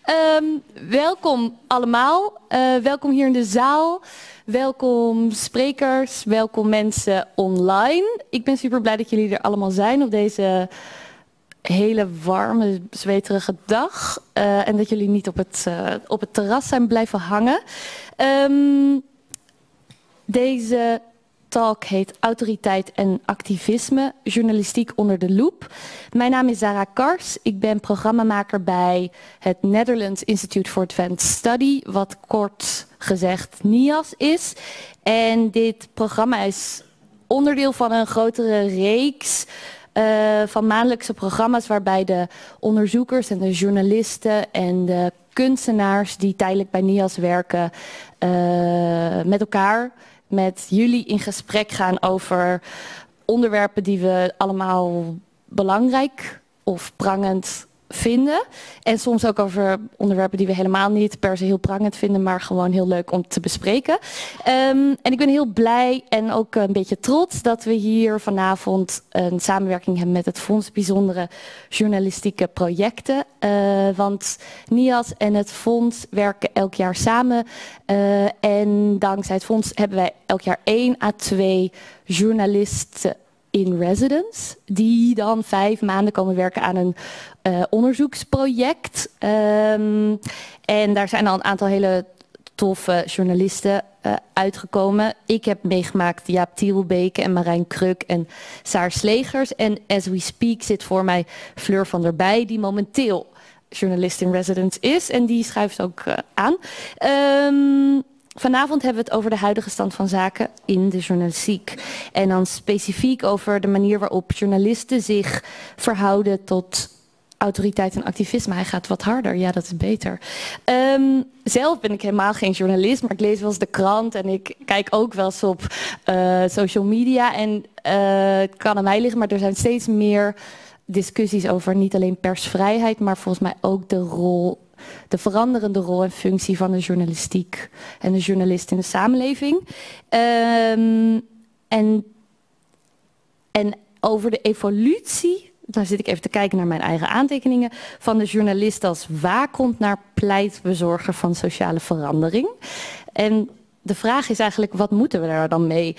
Welkom allemaal. Welkom hier in de zaal. Welkom sprekers. Welkom mensen online. Ik ben super blij dat jullie er allemaal zijn op deze hele warme, zweterige dag. En dat jullie niet op het terras zijn blijven hangen. Deze talk heet Autoriteit en Activisme, journalistiek onder de loep. Mijn naam is Zara Kars. Ik ben programmamaker bij het Netherlands Institute for Advanced Study, wat kort gezegd NIAS is. En dit programma is onderdeel van een grotere reeks van maandelijkse programma's waarbij de onderzoekers en de journalisten en de kunstenaars die tijdelijk bij NIAS werken met elkaar, met jullie in gesprek gaan over onderwerpen die we allemaal belangrijk of prangend vinden. En soms ook over onderwerpen die we helemaal niet per se heel prangend vinden, maar gewoon heel leuk om te bespreken. En ik ben heel blij en ook een beetje trots dat we hier vanavond een samenwerking hebben met het Fonds Bijzondere Journalistieke Projecten. Want NIAS en het Fonds werken elk jaar samen. En dankzij het Fonds hebben wij elk jaar 1 à 2 journalisten in residence, die dan 5 maanden komen werken aan een onderzoeksproject. En daar zijn al een aantal hele toffe journalisten uitgekomen. Ik heb meegemaakt Jaap Tielbeke en Marijn Kruk en Saar Slegers. En as we speak zit voor mij Fleur van der Bij, die momenteel journalist in residence is. En die schuift ook aan. Vanavond hebben we het over de huidige stand van zaken in de journalistiek. En dan specifiek over de manier waarop journalisten zich verhouden tot autoriteit en activisme. Hij gaat wat harder, ja, dat is beter. Zelf ben ik helemaal geen journalist, maar ik lees wel eens de krant en ik kijk ook wel eens op social media. En het kan aan mij liggen, maar er zijn steeds meer discussies over niet alleen persvrijheid, maar volgens mij ook de veranderende rol en functie van de journalistiek en de journalist in de samenleving. En over de evolutie, dan zit ik even te kijken naar mijn eigen aantekeningen, van de journalist als waakhond naar pleitbezorger van sociale verandering. En de vraag is eigenlijk, wat moeten we daar dan mee?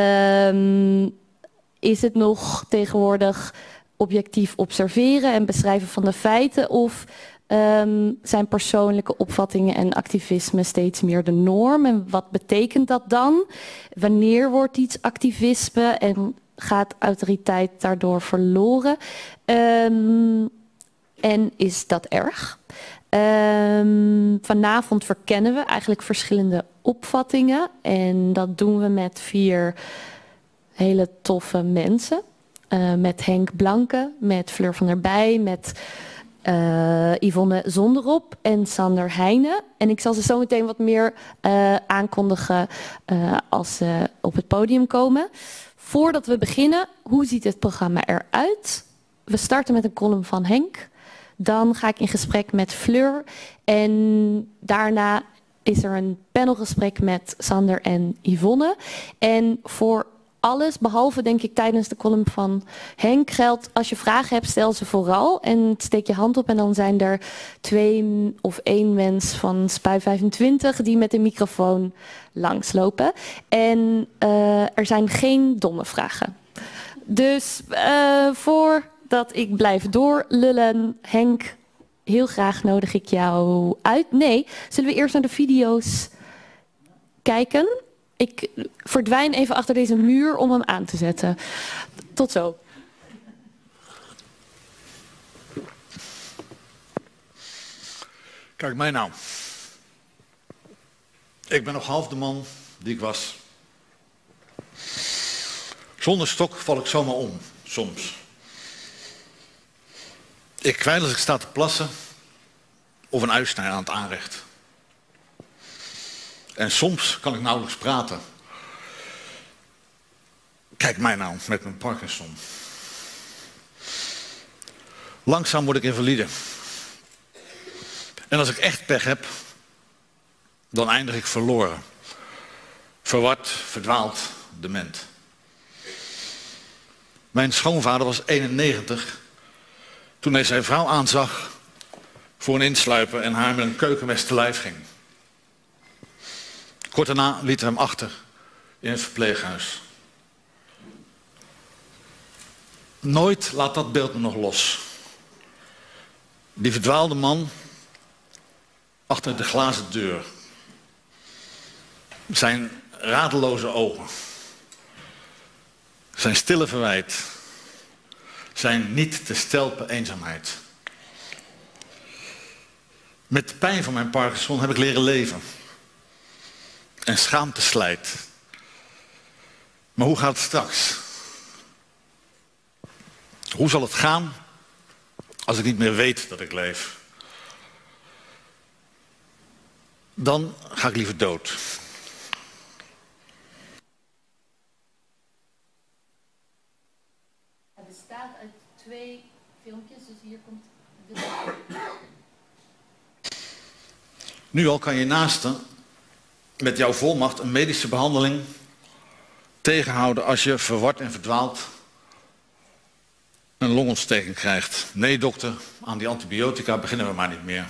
Is het nog tegenwoordig objectief observeren en beschrijven van de feiten, of zijn persoonlijke opvattingen en activisme steeds meer de norm? En wat betekent dat dan? Wanneer wordt iets activisme en gaat autoriteit daardoor verloren? En is dat erg? Vanavond verkennen we eigenlijk verschillende opvattingen. En dat doen we met 4 hele toffe mensen. Met Henk Blanke, met Fleur van der Bij, met Yvonne Zonderop en Sander Heijnen. En ik zal ze zo meteen wat meer aankondigen als ze op het podium komen. Voordat we beginnen, hoe ziet het programma eruit? We starten met een column van Henk. Dan ga ik in gesprek met Fleur. En daarna is er een panelgesprek met Sander en Yvonne. En voor alles, behalve denk ik tijdens de column van Henk, geldt: als je vragen hebt, stel ze vooral en steek je hand op. En dan zijn er 2 of 1 mens van Spui 25 die met een microfoon langslopen. En er zijn geen domme vragen. Dus voordat ik blijf doorlullen, Henk, heel graag nodig ik jou uit. Nee, zullen we eerst naar de video's kijken? Ik verdwijn even achter deze muur om hem aan te zetten. Tot zo. Kijk, mij nou. Ik ben nog half de man die ik was. Zonder stok val ik zomaar om, soms. Ik kwijl als ik sta te plassen of een uitsnij aan het aanrecht. En soms kan ik nauwelijks praten. Kijk mij nou, met mijn Parkinson. Langzaam word ik invalide. En als ik echt pech heb, dan eindig ik verloren. Verward, verdwaald, dement. Mijn schoonvader was 91 toen hij zijn vrouw aanzag voor een insluiper en haar met een keukenmes te lijf ging. Kort daarna liet hij hem achter in het verpleeghuis. Nooit laat dat beeld me nog los. Die verdwaalde man achter de glazen deur. Zijn radeloze ogen. Zijn stille verwijt. Zijn niet te stelpen eenzaamheid. Met de pijn van mijn Parkinson heb ik leren leven. En schaamte slijt. Maar hoe gaat het straks? Hoe zal het gaan als ik niet meer weet dat ik leef? Dan ga ik liever dood. Het bestaat uit 2 filmpjes, dus hier komt de... Nu al kan je naaste met jouw volmacht een medische behandeling tegenhouden als je verward en verdwaald een longontsteking krijgt. Nee dokter, aan die antibiotica beginnen we maar niet meer.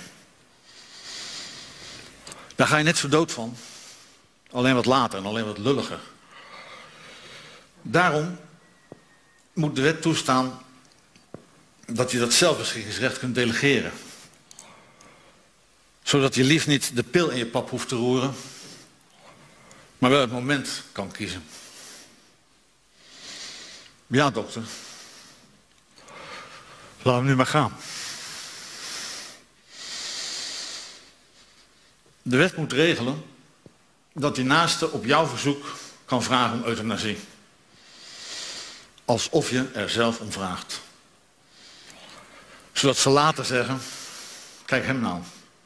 Daar ga je net zo dood van. Alleen wat later en alleen wat lulliger. Daarom moet de wet toestaan dat je dat zelfbeschikkingsrecht kunt delegeren. Zodat je liefst niet de pil in je pap hoeft te roeren, maar wel het moment kan kiezen. Ja, dokter. Laat hem nu maar gaan. De wet moet regelen dat die naaste op jouw verzoek kan vragen om euthanasie. Alsof je er zelf om vraagt. Zodat ze later zeggen, kijk hem nou.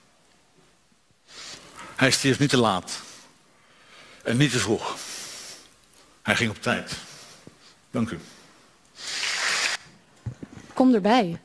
Hij stierf niet te laat. En niet te vroeg. Hij ging op tijd. Dank u. Kom erbij.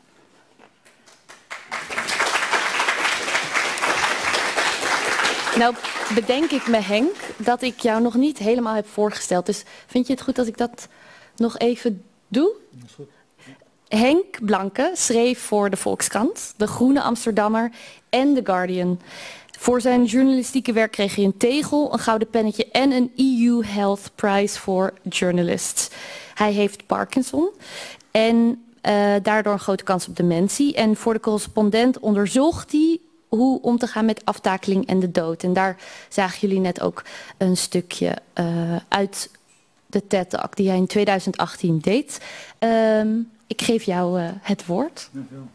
Nou, bedenk ik me, Henk, dat ik jou nog niet helemaal heb voorgesteld. Dus vind je het goed als ik dat nog even doe? Dat is goed. Henk Blanke schreef voor de Volkskrant, de Groene Amsterdammer en The Guardian. Voor zijn journalistieke werk kreeg hij een tegel, een gouden pennetje en een EU Health Prize for Journalists. Hij heeft Parkinson en daardoor een grote kans op dementie. En voor de correspondent onderzocht hij hoe om te gaan met aftakeling en de dood. En daar zagen jullie net ook een stukje uit de TED-talk die hij in 2018 deed. Ik geef jou het woord. Dankjewel.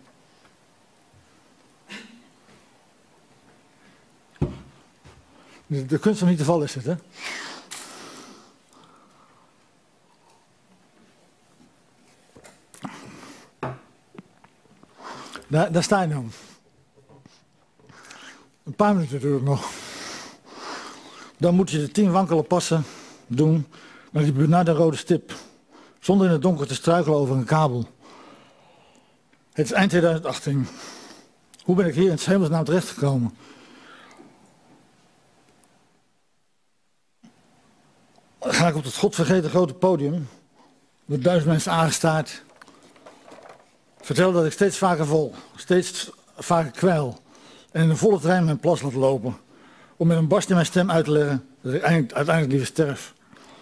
De kunst om niet te vallen is het, hè? Daar sta je dan. Een paar minuten natuurlijk nog. Dan moet je de 10 wankele passen doen naar die benarde rode stip. Zonder in het donker te struikelen over een kabel. Het is eind 2018. Hoe ben ik hier in 's hemelsnaam terechtgekomen? Ga ik op het godvergeten grote podium, door 1000 mensen aangestaard, vertel dat ik steeds vaker vol, steeds vaker kwijl en in een volle trein mijn plas laat lopen, om met een barst in mijn stem uit te leggen dat ik uiteindelijk liever sterf.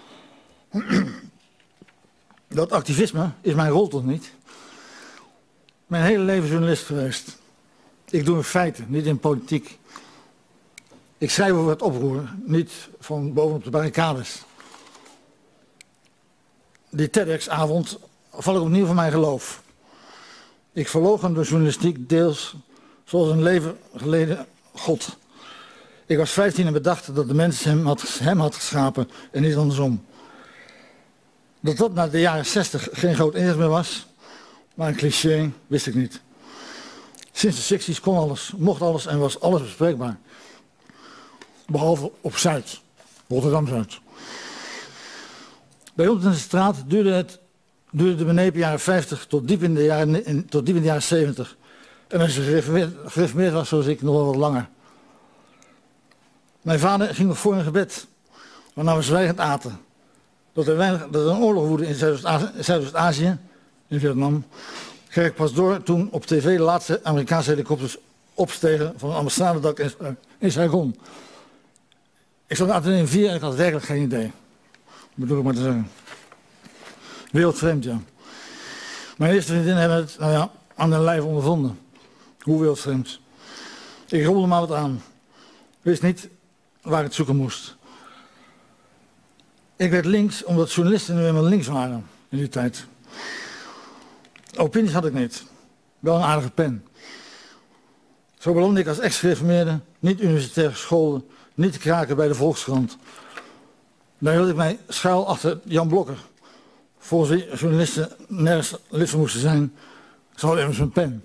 Dat activisme is mijn rol toch niet? Mijn hele leven journalist geweest. Ik doe in feiten, niet in politiek. Ik schrijf over het oproer, niet van bovenop de barricades. Die TEDx-avond val ik opnieuw van mijn geloof. Ik verloochen de journalistiek deels zoals een leven geleden God. Ik was 15 en bedacht dat de mens hem had geschapen en niet andersom. Dat dat na de jaren 60 geen groot inzicht meer was, maar een cliché, wist ik niet. Sinds de 60's kon alles, mocht alles en was alles bespreekbaar. Behalve op Zuid, Rotterdam-Zuid. Bij ons in de straat duurde de benepen jaren 50 tot diep in de jaren 70. En als je gereformeerd was zoals ik, nog wel wat langer. Mijn vader ging nog voor in gebed, waarna we zwijgend aten. Dat er een oorlog woedde in Zuidoost-Azië, in Vietnam, kreeg ik pas door toen op tv de laatste Amerikaanse helikopters opstegen van een ambassadedak in Saigon. Ik zat in Atheneum 4 en ik had werkelijk geen idee. Bedoel ik maar te zeggen. Wereldvreemd, ja. Mijn eerste vriendinnen hebben het, nou ja, aan hun lijf ondervonden. Hoe wereldvreemd. Ik rolde maar wat aan. Wist niet waar ik het zoeken moest. Ik werd links omdat journalisten nu eenmaal links waren in die tijd. Opinies had ik niet. Wel een aardige pen. Zo belandde ik als ex-gereformeerde, niet universitair geschoolde, niet te kraken bij de Volkskrant. Daar hield ik mij schuil achter Jan Blokker. Volgens wie journalisten nergens lid van moesten zijn, ze hadden immers een pen.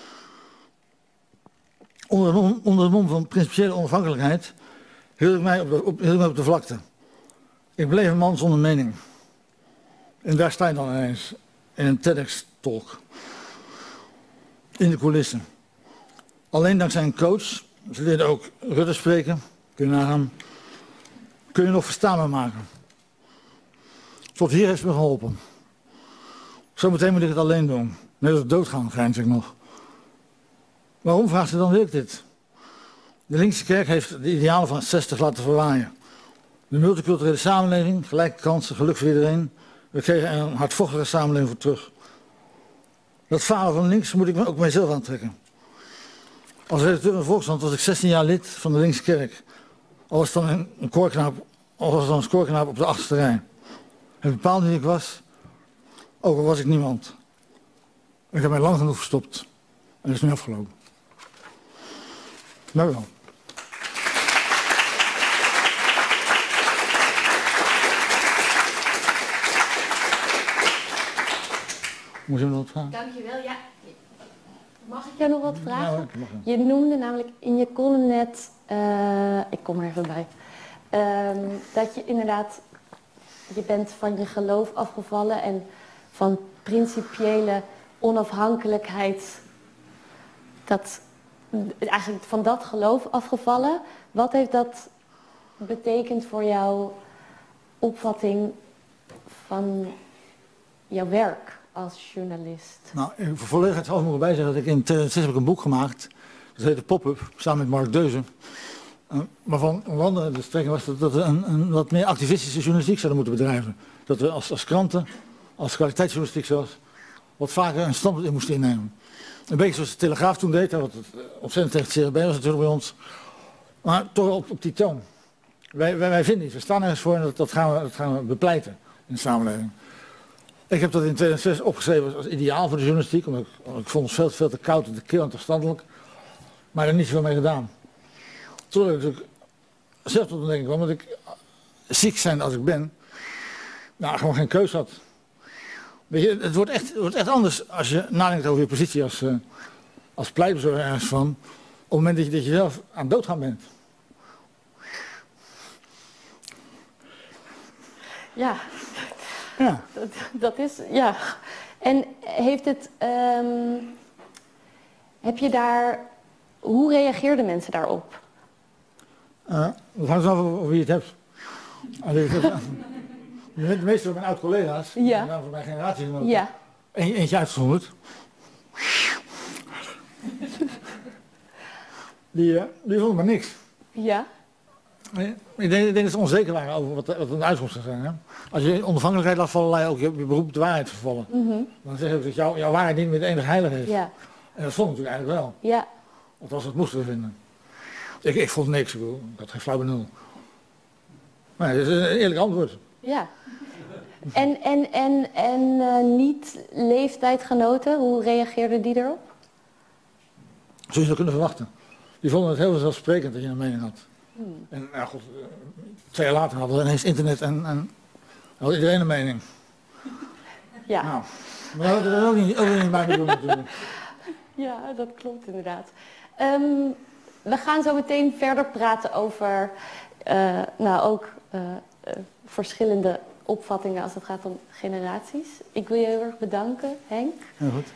Onder de mom van principiële onafhankelijkheid hield ik mij op de vlakte. Ik bleef een man zonder mening. En daar sta je dan ineens, in een TEDx-talk. In de coulissen. Alleen dankzij een coach, ze leerde ook Rutte spreken, kun je nagaan, kun je nog verstaanbaar maken. Tot hier heeft ze me geholpen. Zometeen moet ik het alleen doen. Net als doodgaan, grijns ik nog. Waarom, vraagt ze dan, wil ik dit? De linkse kerk heeft de idealen van 60 laten verwaaien. De multiculturele samenleving, gelijke kansen, geluk voor iedereen. We kregen er een hardvochtige samenleving voor terug. Dat falen van links moet ik me ook mijzelf aantrekken. Als redacteur van de Volkskrant was ik 16 jaar lid van de linkse kerk. Al was dan een koorknaap op de achterste rij. Het bepaalde wie ik was, ook al was ik niemand. Ik heb mij lang genoeg verstopt. En dat is nu afgelopen. Dank u wel. Moet je me wat vragen? Dankjewel, ja. Mag ik jou nog wat vragen? Ja, dat mag. Je noemde namelijk in je column net, ik kom er even bij, dat je inderdaad, je bent van je geloof afgevallen en van principiële onafhankelijkheid, eigenlijk van dat geloof afgevallen. Wat heeft dat betekend voor jouw opvatting van jouw werk als journalist? Nou, voor volledigheidshalve moet ik erbij zeggen dat ik in 2006 heb ik een boek gemaakt. Dat heette Pop-up, samen met Mark Deuzen. Waarvan onder andere de strekking was dat we een wat meer activistische journalistiek zouden moeten bedrijven. Dat we als kranten, als kwaliteitsjournalistiek zoals, wat vaker een standpunt in moesten innemen. Een beetje zoals de Telegraaf toen deed, wat ontzettend tegen het CRB was natuurlijk bij ons. Maar toch op die toon. Wij vinden iets, we staan ergens voor en dat gaan we bepleiten in de samenleving. Ik heb dat in 2006 opgeschreven als ideaal voor de journalistiek, omdat ik vond het veel te koud en te kil en te afstandelijk. Maar er niet zoveel mee gedaan. Totdat ik natuurlijk zelf tot ontdekking kwam dat ik ziek zijn als ik ben, nou, gewoon geen keus had. Weet je, het wordt echt anders als je nadenkt over je positie als pleitbezorger ergens van, op het moment dat je zelf aan doodgaan bent. Ja, Ja. dat is, ja. En heeft het, heb je daar, hoe reageerden mensen daarop? Dat hangt af over wie je het hebt. De meeste van mijn oud-collega's, Ja. van mijn generatie, Ja. eentje uitgezonderd. Die vonden maar niks. Ja. Ik denk dat ze onzeker waren over wat de uitkomst zou zijn. Hè? Als je onafhankelijkheid laat vallen, laat je ook je beroep de waarheid vervallen. Dan zeggen ze dat jouw waarheid niet meer de enige heilige is. Ja. En dat vond ik natuurlijk eigenlijk wel. Ja. Althans, dat moesten we vinden. Ik vond niks, ik had geen flauw benul. Maar het is een eerlijk antwoord. Ja. En niet leeftijdgenoten, hoe reageerden die erop? Zoals je zou kunnen verwachten. Die vonden het heel vanzelfsprekend dat je een mening had. En ja, goed, 2 jaar later hadden we ineens internet en had iedereen een mening. Ja. Nou, maar dat hadden we ook niet bij me doen natuurlijk. Ja, dat klopt inderdaad. We gaan zo meteen verder praten over verschillende opvattingen als het gaat om generaties. Ik wil je heel erg bedanken, Henk. Heel goed.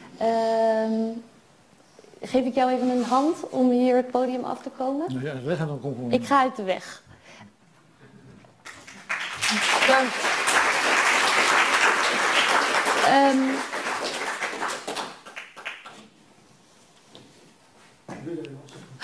Geef ik jou even een hand om hier het podium af te komen? Als jij weg gaat, dan kom ik. Ik ga uit de weg. Dank.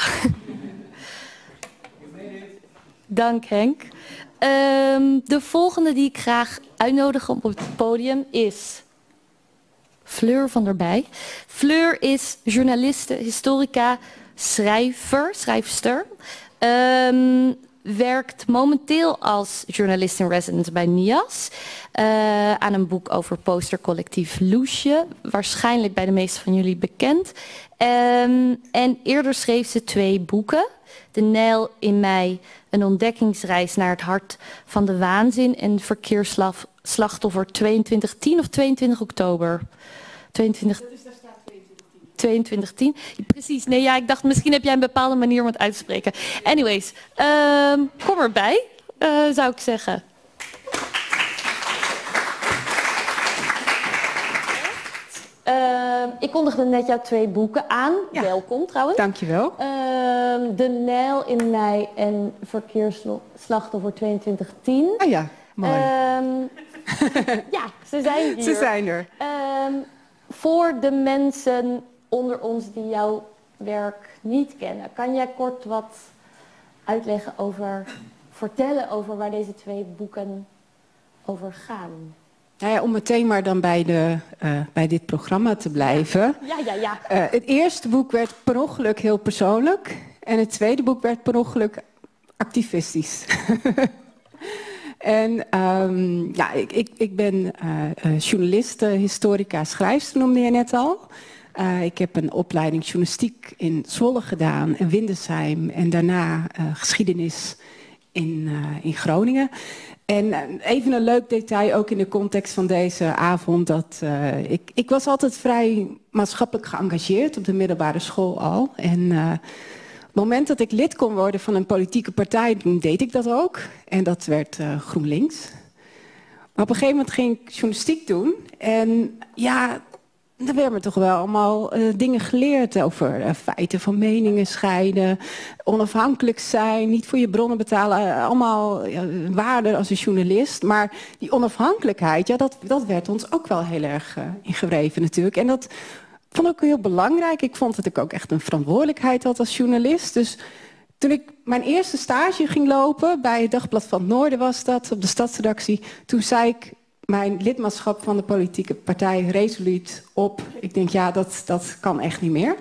Dank Henk. De volgende die ik graag uitnodig op het podium is Fleur van der Bij. Fleur is journaliste, historica, schrijfster. Werkt momenteel als journalist in residence bij NIAS. Aan een boek over postercollectief Loesje. Waarschijnlijk bij de meesten van jullie bekend. En eerder schreef ze 2 boeken. De Nijl in mei, een ontdekkingsreis naar het hart van de waanzin. En verkeersslachtoffer 2210 of 22 oktober? 22... 2210. Precies, nee ja, ik dacht misschien heb jij een bepaalde manier om het uit te spreken. Anyways, kom erbij, zou ik zeggen. Ik kondigde net jouw 2 boeken aan. Ja. Welkom trouwens. Dankjewel. De Nijl in mei en verkeersslachtoffer 2210. Ah ja, mooi. Ja, ze zijn hier. Ze zijn er. Voor de mensen onder ons die jouw werk niet kennen, kan jij kort wat uitleggen vertellen over waar deze 2 boeken over gaan? Nou ja, om meteen maar dan bij dit programma te blijven. Ja. Het eerste boek werd per ongeluk heel persoonlijk. En het tweede boek werd per ongeluk activistisch. En ja, ik ben journaliste, historica, schrijfster, noemde je net al. Ik heb een opleiding journalistiek in Zwolle gedaan en Windesheim. En daarna geschiedenis in Groningen. En even een leuk detail, ook in de context van deze avond. Dat ik was altijd vrij maatschappelijk geëngageerd op de middelbare school al. En op het moment dat ik lid kon worden van een politieke partij, deed ik dat ook. En dat werd GroenLinks. Maar op een gegeven moment ging ik journalistiek doen. En ja, er werden me toch wel allemaal dingen geleerd over feiten van meningen scheiden, onafhankelijk zijn, niet voor je bronnen betalen, allemaal waarden als een journalist. Maar die onafhankelijkheid, ja, dat werd ons ook wel heel erg ingewreven natuurlijk. En dat vond ik ook heel belangrijk. Ik vond dat ik ook echt een verantwoordelijkheid had als journalist. Dus toen ik mijn eerste stage ging lopen, bij het Dagblad van het Noorden was dat, op de stadsredactie, toen zei ik mijn lidmaatschap van de politieke partij resoluut op. Ik denk, ja, dat kan echt niet meer.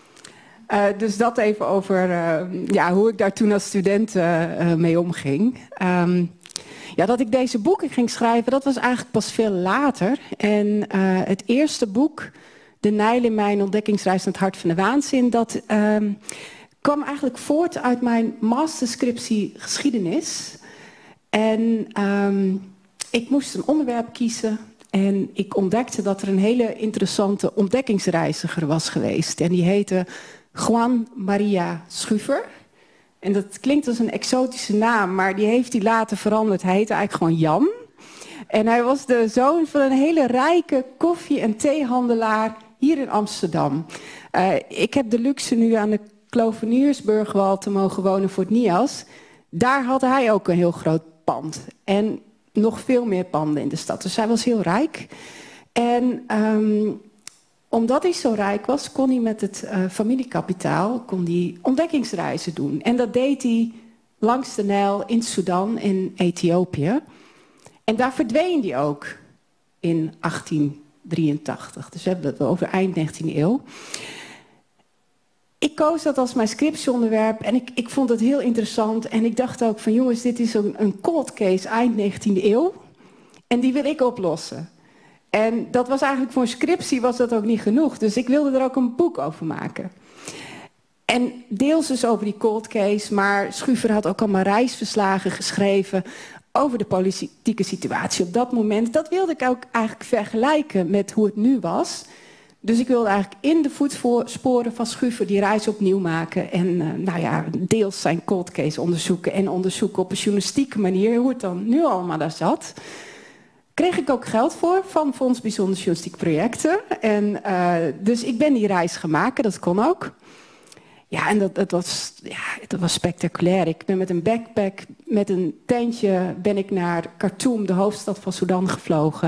Dus dat even over ja, hoe ik daar toen als student mee omging. Ja, dat ik deze boeken ging schrijven, dat was eigenlijk pas veel later. En het eerste boek, De Nijl in mei, een ontdekkingsreis naar het hart van de waanzin, dat kwam eigenlijk voort uit mijn masterscriptie geschiedenis. En ik moest een onderwerp kiezen en ik ontdekte dat er een hele interessante ontdekkingsreiziger was geweest. En die heette Juan Maria Schuver. En dat klinkt als een exotische naam, maar die heeft hij later veranderd. Hij heette eigenlijk gewoon Jan. En hij was de zoon van een hele rijke koffie- en theehandelaar hier in Amsterdam. Ik heb de luxe nu aan de Kloveniersburgwal te mogen wonen voor het NIAS. Daar had hij ook een heel groot pand. En nog veel meer panden in de stad. Dus hij was heel rijk. En omdat hij zo rijk was, kon hij met het familiekapitaal ontdekkingsreizen doen. En dat deed hij langs de Nijl in Sudan in Ethiopië. En daar verdween hij ook in 1883. Dus we hebben het over eind 19e eeuw. Ik koos dat als mijn scriptieonderwerp en ik vond het heel interessant. En ik dacht ook van jongens, dit is een cold case eind 19e eeuw. En die wil ik oplossen. En dat was eigenlijk voor een scriptie was dat ook niet genoeg. Dus ik wilde er ook een boek over maken. En deels dus over die cold case, maar Schuver had ook allemaal reisverslagen geschreven over de politieke situatie op dat moment. Dat wilde ik ook eigenlijk vergelijken met hoe het nu was. Dus ik wilde eigenlijk in de voetsporen van Schuver die reis opnieuw maken. En nou ja, deels zijn cold case onderzoeken en onderzoeken op een journalistieke manier hoe het dan nu allemaal daar zat. Kreeg ik ook geld voor van Fonds Bijzonder Journalistieke Projecten. En dus ik ben die reis gaan maken, dat kon ook. Ja, en dat was spectaculair. Ik ben met een backpack, met een tentje, ben ik naar Khartoum, de hoofdstad van Sudan, gevlogen.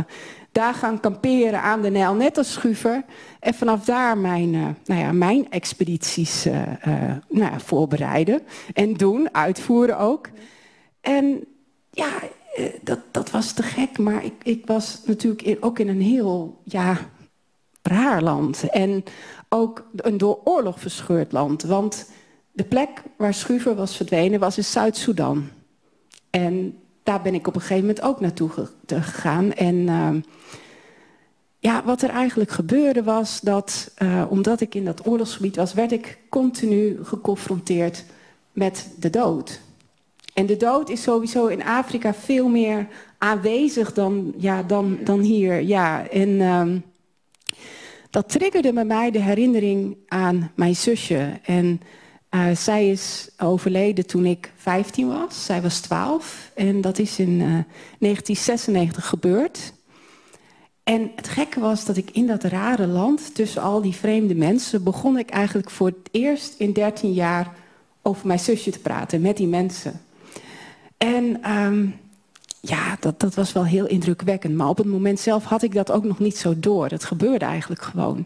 daar gaan kamperen aan de Nijl, net als Schuver. En vanaf daar mijn expedities voorbereiden en doen, uitvoeren ook. En ja, dat was te gek, maar ik was natuurlijk ook in een heel raar land. En ook een door oorlog verscheurd land. Want de plek waar Schuver was verdwenen was in Zuid-Soedan. En daar ben ik op een gegeven moment ook naartoe gegaan. En wat er eigenlijk gebeurde was dat, omdat ik in dat oorlogsgebied was, werd ik continu geconfronteerd met de dood. En de dood is sowieso in Afrika veel meer aanwezig dan hier. Ja, en dat triggerde bij mij de herinnering aan mijn zusje. En zij is overleden toen ik 15 was. Zij was 12. En dat is in 1996 gebeurd. En het gekke was dat ik in dat rare land, tussen al die vreemde mensen, begon ik eigenlijk voor het eerst in 13 jaar over mijn zusje te praten met die mensen. En dat was wel heel indrukwekkend. Maar op het moment zelf had ik dat ook nog niet zo door. Het gebeurde eigenlijk gewoon.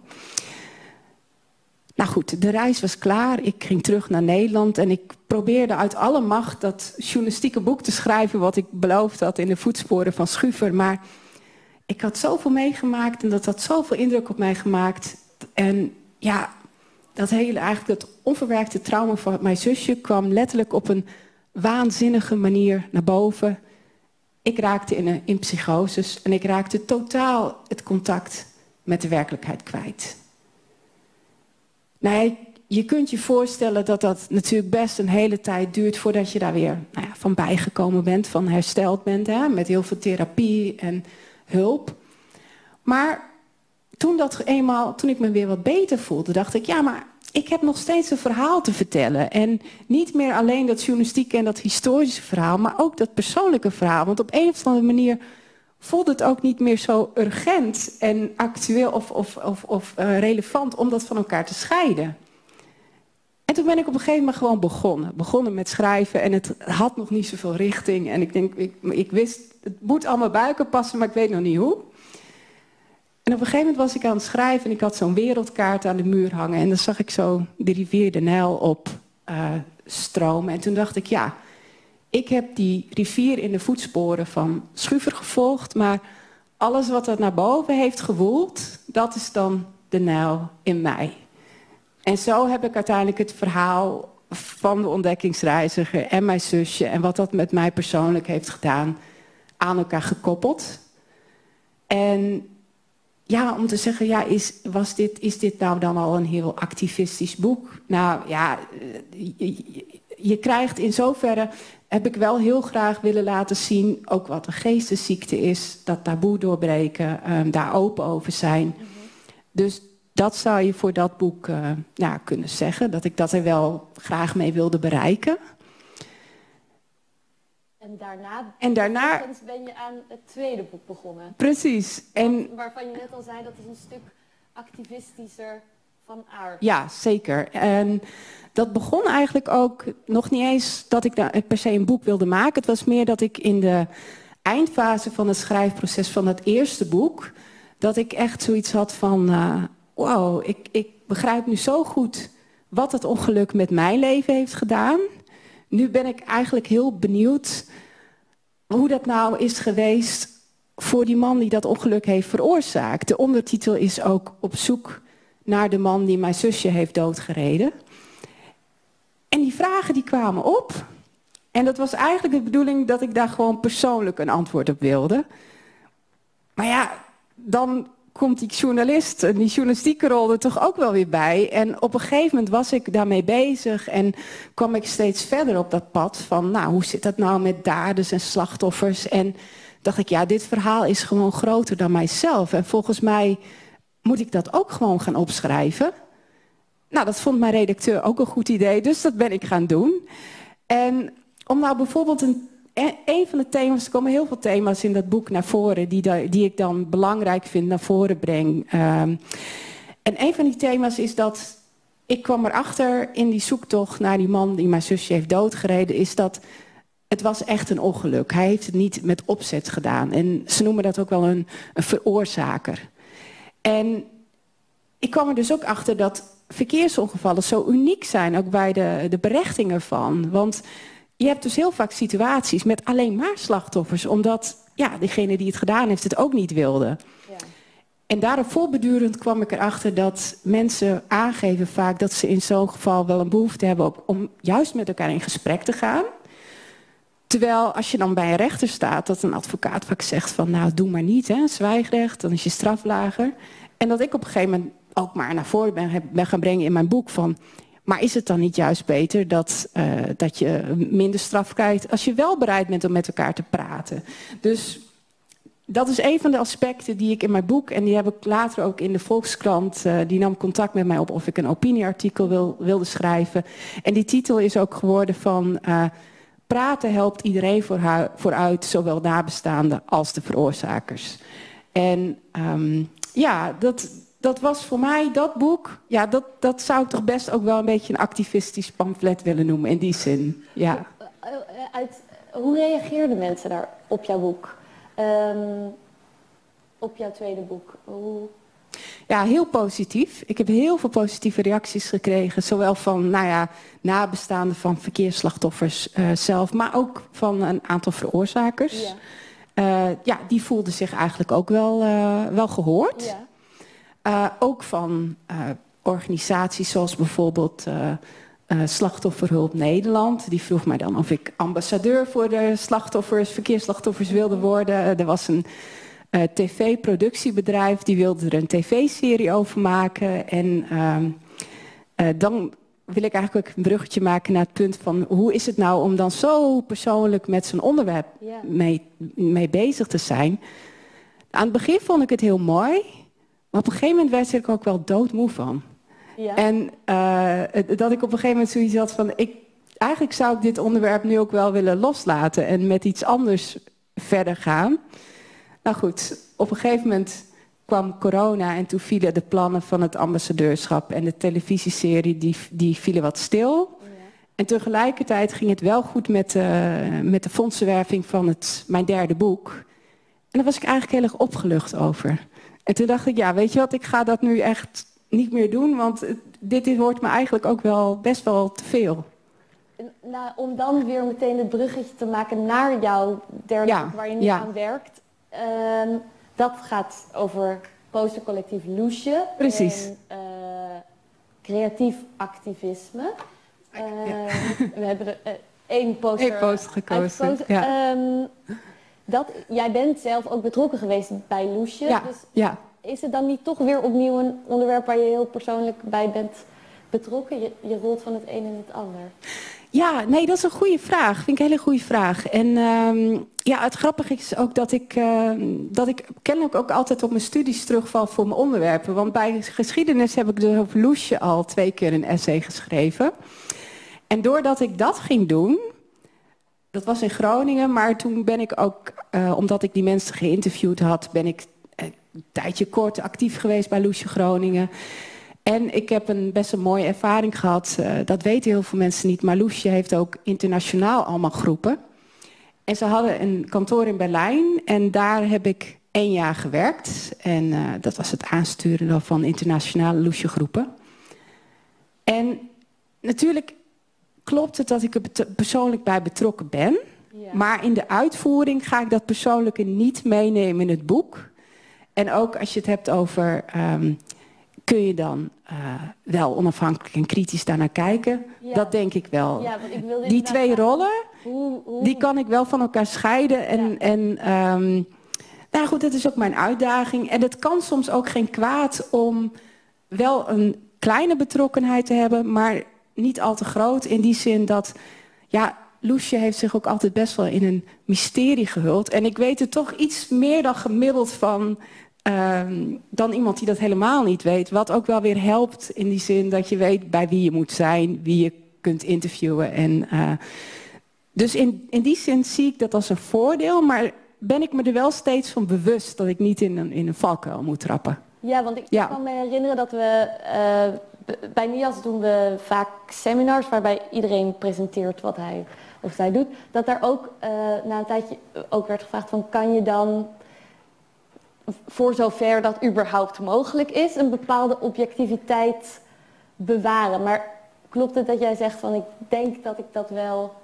Nou goed, de reis was klaar. Ik ging terug naar Nederland. En ik probeerde uit alle macht dat journalistieke boek te schrijven wat ik beloofd had in de voetsporen van Schuver. Maar ik had zoveel meegemaakt en dat had zoveel indruk op mij gemaakt. En ja, dat onverwerkte trauma van mijn zusje kwam letterlijk op een waanzinnige manier naar boven. Ik raakte in psychoses en ik raakte totaal het contact met de werkelijkheid kwijt. Nou, je kunt je voorstellen dat dat natuurlijk best een hele tijd duurt voordat je daar weer van bijgekomen bent, van hersteld bent, met heel veel therapie en hulp. Maar toen ik me weer wat beter voelde, dacht ik, maar ik heb nog steeds een verhaal te vertellen. En niet meer alleen dat journalistieke en dat historische verhaal, maar ook dat persoonlijke verhaal. Want op een of andere manier voelde het ook niet meer zo urgent en actueel of relevant om dat van elkaar te scheiden. En toen ben ik op een gegeven moment gewoon begonnen met schrijven. En het had nog niet zoveel richting. En ik wist, het moet allemaal bij elkaar passen, maar ik weet nog niet hoe. En op een gegeven moment was ik aan het schrijven en ik had zo'n wereldkaart aan de muur hangen. En dan zag ik zo de rivier de Nijl op stromen. En toen dacht ik, ik heb die rivier in de voetsporen van Schuver gevolgd. Maar alles wat er naar boven heeft gewoeld, dat is dan de Nijl in mij. En zo heb ik uiteindelijk het verhaal van de ontdekkingsreiziger en mijn zusje en wat dat met mij persoonlijk heeft gedaan aan elkaar gekoppeld. En om te zeggen, is dit nou dan al een heel activistisch boek? Nou ja, je krijgt in zoverre, heb ik wel heel graag willen laten zien, ook wat een geestesziekte is, dat taboe doorbreken, daar open over zijn. Dus dat zou je voor dat boek kunnen zeggen, dat ik dat er wel graag mee wilde bereiken. En daarna ben je aan het tweede boek begonnen. Precies. Waarvan je net al zei, dat is een stuk activistischer van aard. Ja, zeker. En dat begon eigenlijk ook nog niet eens dat ik daar per se een boek wilde maken. Het was meer dat ik in de eindfase van het schrijfproces van het eerste boek, dat ik echt zoiets had van, wow, ik begrijp nu zo goed wat het ongeluk met mijn leven heeft gedaan. Nu ben ik eigenlijk heel benieuwd hoe dat nou is geweest voor die man die dat ongeluk heeft veroorzaakt. De ondertitel is ook op zoek naar de man die mijn zusje heeft doodgereden. En die vragen die kwamen op. En dat was eigenlijk de bedoeling dat ik daar gewoon persoonlijk een antwoord op wilde. Maar dan komt die journalist en die journalistieke rol er toch ook wel weer bij. En op een gegeven moment was ik daarmee bezig en kwam ik steeds verder op dat pad van, hoe zit dat nou met daders en slachtoffers? En dacht ik, dit verhaal is gewoon groter dan mijzelf. En volgens mij moet ik dat ook gewoon gaan opschrijven. Nou, dat vond mijn redacteur ook een goed idee, dus dat ben ik gaan doen. En om nou bijvoorbeeld een van de thema's, er komen heel veel thema's in dat boek naar voren die ik dan belangrijk vind naar voren breng. En een van die thema's is dat ik kwam erachter in die zoektocht naar die man die mijn zusje heeft doodgereden, is dat het was echt een ongeluk. Hij heeft het niet met opzet gedaan. En ze noemen dat ook wel een veroorzaker. En ik kwam er dus ook achter dat verkeersongevallen zo uniek zijn, ook bij de berechting ervan. Want je hebt dus heel vaak situaties met alleen maar slachtoffers, omdat degene die het gedaan heeft het ook niet wilde. Ja. En daarop voortbedurend kwam ik erachter dat mensen aangeven vaak dat ze in zo'n geval wel een behoefte hebben om juist met elkaar in gesprek te gaan. Terwijl als je dan bij een rechter staat, dat een advocaat vaak zegt van nou doe maar niet, hè, zwijgrecht, dan is je straf lager. En dat ik op een gegeven moment ook maar naar voren ben gaan brengen in mijn boek van, maar is het dan niet juist beter dat je minder straf krijgt als je wel bereid bent om met elkaar te praten? Dus dat is een van de aspecten die ik in mijn boek, en die heb ik later ook in de Volkskrant, die nam contact met mij op of ik een opinieartikel wilde schrijven. En die titel is ook geworden van praten helpt iedereen vooruit, zowel nabestaanden als de veroorzakers. En dat was voor mij, dat boek, ja, dat zou ik toch best ook wel een beetje een activistisch pamflet willen noemen, in die zin. Ja. Hoe reageerden mensen daar op jouw boek? Op jouw tweede boek? Ja, heel positief. Ik heb heel veel positieve reacties gekregen. Zowel van nabestaanden van verkeersslachtoffers zelf, maar ook van een aantal veroorzakers. Ja. Die voelden zich eigenlijk ook wel gehoord. Ja. Ook van organisaties zoals bijvoorbeeld Slachtofferhulp Nederland. Die vroeg mij dan of ik ambassadeur voor de verkeersslachtoffers wilde worden. Er was een tv-productiebedrijf, die wilde er een tv-serie over maken. En dan wil ik eigenlijk ook een bruggetje maken naar het punt van hoe is het nou om dan zo persoonlijk met zo'n onderwerp mee bezig te zijn. Aan het begin vond ik het heel mooi, maar op een gegeven moment werd ik ook wel doodmoe van. Ja. En dat ik op een gegeven moment zoiets had van, eigenlijk zou ik dit onderwerp nu ook wel willen loslaten en met iets anders verder gaan. Nou goed, op een gegeven moment kwam corona en toen vielen de plannen van het ambassadeurschap en de televisieserie, die vielen wat stil. Ja. En tegelijkertijd ging het wel goed met de fondsenwerving van mijn derde boek. En daar was ik eigenlijk heel erg opgelucht over. En toen dacht ik, ja, weet je wat, ik ga dat nu echt niet meer doen, want dit wordt me eigenlijk ook wel best wel te veel. Nou, om dan weer meteen het bruggetje te maken naar jouw derde boek waar je nu aan werkt. Dat gaat over postercollectief Loesje. Precies. En creatief activisme. We hebben er één poster gekozen. Ja. Jij bent zelf ook betrokken geweest bij Loesje. Ja. Dus is het dan niet toch weer opnieuw een onderwerp waar je heel persoonlijk bij bent betrokken? Je rolt van het een in het ander. Ja, nee, dat is een goede vraag. Vind ik een hele goede vraag. En het grappige is ook dat ik kennelijk ook altijd op mijn studies terugval voor mijn onderwerpen. Want bij geschiedenis heb ik dus over Loesje al 2 keer een essay geschreven. En doordat ik dat ging doen, dat was in Groningen, maar toen ben ik ook, omdat ik die mensen geïnterviewd had, ben ik een tijdje kort actief geweest bij Loesje Groningen. En ik heb best een mooie ervaring gehad. Dat weten heel veel mensen niet. Maar Loesje heeft ook internationaal allemaal groepen. En ze hadden een kantoor in Berlijn. En daar heb ik 1 jaar gewerkt. En dat was het aansturen van internationale Loesje groepen. En natuurlijk klopt het dat ik er persoonlijk bij betrokken ben. Ja. Maar in de uitvoering ga ik dat persoonlijke niet meenemen in het boek. En ook als je het hebt over kun je dan wel onafhankelijk en kritisch daarnaar kijken? Ja. Dat denk ik wel. Ja, want ik wilde die 2 rollen, die kan ik wel van elkaar scheiden. Nou goed, dat is ook mijn uitdaging. En het kan soms ook geen kwaad om wel een kleine betrokkenheid te hebben, maar niet al te groot. In die zin dat, Loesje heeft zich ook altijd best wel in een mysterie gehuld. En ik weet er toch iets meer dan gemiddeld van dan iemand die dat helemaal niet weet. Wat ook wel weer helpt in die zin dat je weet bij wie je moet zijn, wie je kunt interviewen. En, dus in die zin zie ik dat als een voordeel, maar ben ik me er wel steeds van bewust dat ik niet in een valkuil moet trappen. Ja, want ik kan me herinneren dat we bij NIAS doen we vaak seminars waarbij iedereen presenteert wat hij of zij doet. Dat daar ook na een tijdje ook werd gevraagd van, kan je dan, voor zover dat überhaupt mogelijk is, een bepaalde objectiviteit bewaren. Maar klopt het dat jij zegt van, ik denk dat ik dat wel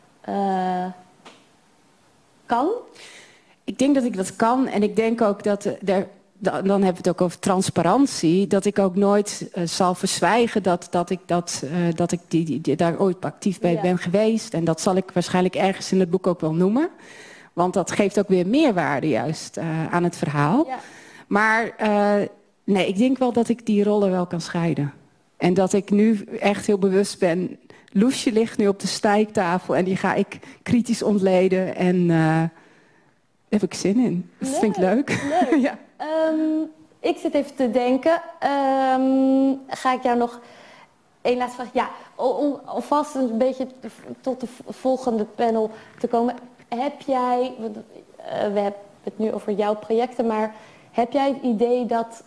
kan? Ik denk dat ik dat kan en ik denk ook dat dan hebben we het ook over transparantie, dat ik ook nooit zal verzwijgen dat ik daar ooit actief bij ben geweest. En dat zal ik waarschijnlijk ergens in het boek ook wel noemen. Want dat geeft ook weer meerwaarde juist aan het verhaal. Ja. Maar nee, ik denk wel dat ik die rollen wel kan scheiden. En dat ik nu echt heel bewust ben. Loesje ligt nu op de stijktafel en die ga ik kritisch ontleden. En daar heb ik zin in. Dat vind ik leuk. Ja. Ik zit even te denken. Ga ik jou nog één laatste vraag? Ja, om alvast een beetje tot de volgende panel te komen. Heb jij, we hebben het nu over jouw projecten, maar heb jij het idee dat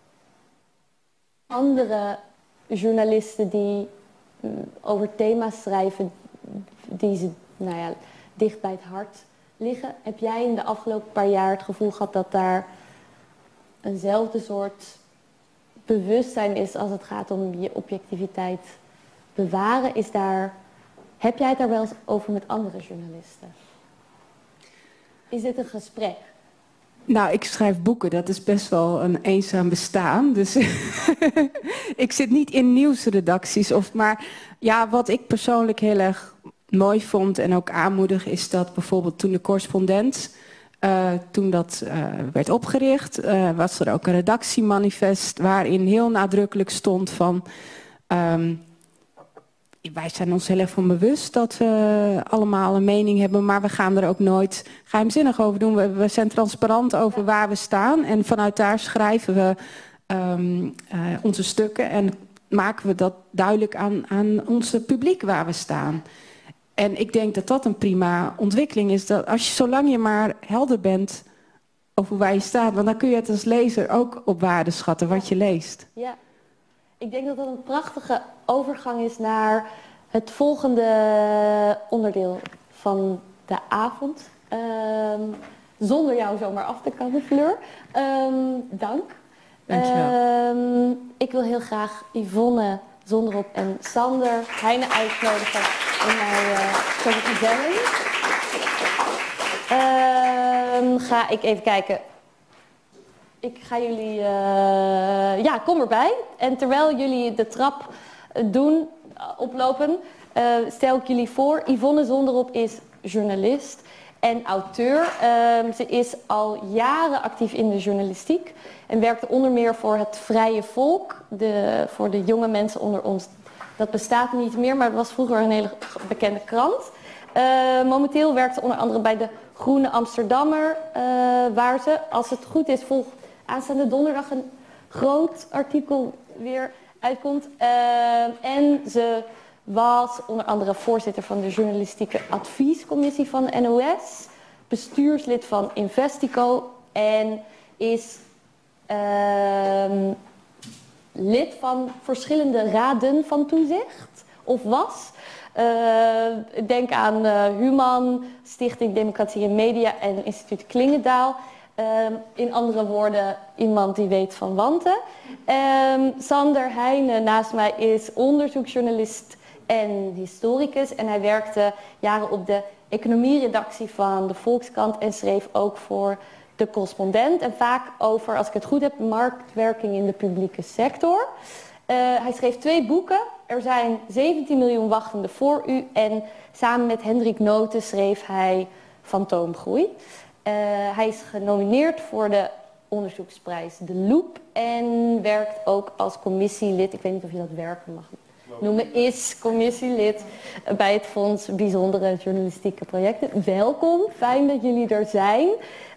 andere journalisten die over thema's schrijven die ze dicht bij het hart liggen, heb jij in de afgelopen paar jaar het gevoel gehad dat daar eenzelfde soort bewustzijn is als het gaat om je objectiviteit bewaren? Heb jij het daar wel eens over met andere journalisten? Is dit een gesprek? Nou, ik schrijf boeken. Dat is best wel een eenzaam bestaan. Dus ik zit niet in nieuwsredacties. Maar ja, wat ik persoonlijk heel erg mooi vond en ook aanmoedig is dat bijvoorbeeld toen de Correspondent, toen dat werd opgericht, was er ook een redactiemanifest waarin heel nadrukkelijk stond van wij zijn ons heel erg van bewust dat we allemaal een mening hebben, maar we gaan er ook nooit geheimzinnig over doen. We zijn transparant over waar we staan en vanuit daar schrijven we onze stukken en maken we dat duidelijk aan onze publiek waar we staan. En ik denk dat dat een prima ontwikkeling is. Dat zolang je maar helder bent over waar je staat, want dan kun je het als lezer ook op waarde schatten wat je leest. Ja, ik denk dat dat een prachtige overgang is naar het volgende onderdeel van de avond. Zonder jou zomaar af te kannen, Fleur. Dank. Dankjewel. Ik wil heel graag Yvonne Zonderop en Sander Heijnen uitnodigen in mijn vertelling. Ga ik even kijken. Ik ga jullie... ja, kom erbij. En terwijl jullie de trap doen, oplopen, stel ik jullie voor. Yvonne Zonderop is journalist en auteur. Ze is al jaren actief in de journalistiek en werkte onder meer voor het Vrije Volk, voor de jonge mensen onder ons. Dat bestaat niet meer, maar het was vroeger een hele bekende krant. Momenteel werkt ze onder andere bij de Groene Amsterdammer, waar ze, als het goed is, aanstaande donderdag een groot artikel weer uitkomt. En ze was onder andere voorzitter van de journalistieke adviescommissie van de NOS, bestuurslid van Investico en is lid van verschillende raden van toezicht, of was. Denk aan Human, Stichting Democratie en Media en Instituut Klingendaal. In andere woorden, iemand die weet van wanten. Sander Heijnen naast mij is onderzoeksjournalist en historicus. En hij werkte jaren op de economieredactie van de Volkskrant en schreef ook voor de Correspondent. En vaak over, als ik het goed heb, marktwerking in de publieke sector. Hij schreef 2 boeken. Er zijn 17 miljoen wachtenden voor u. En samen met Hendrik Noten schreef hij Fantoomgroei. Hij is genomineerd voor de onderzoeksprijs De Loop. En werkt ook als commissielid. Ik weet niet of je dat werken mag noemen. Is commissielid bij het Fonds Bijzondere Journalistieke Projecten. Welkom, fijn dat jullie er zijn.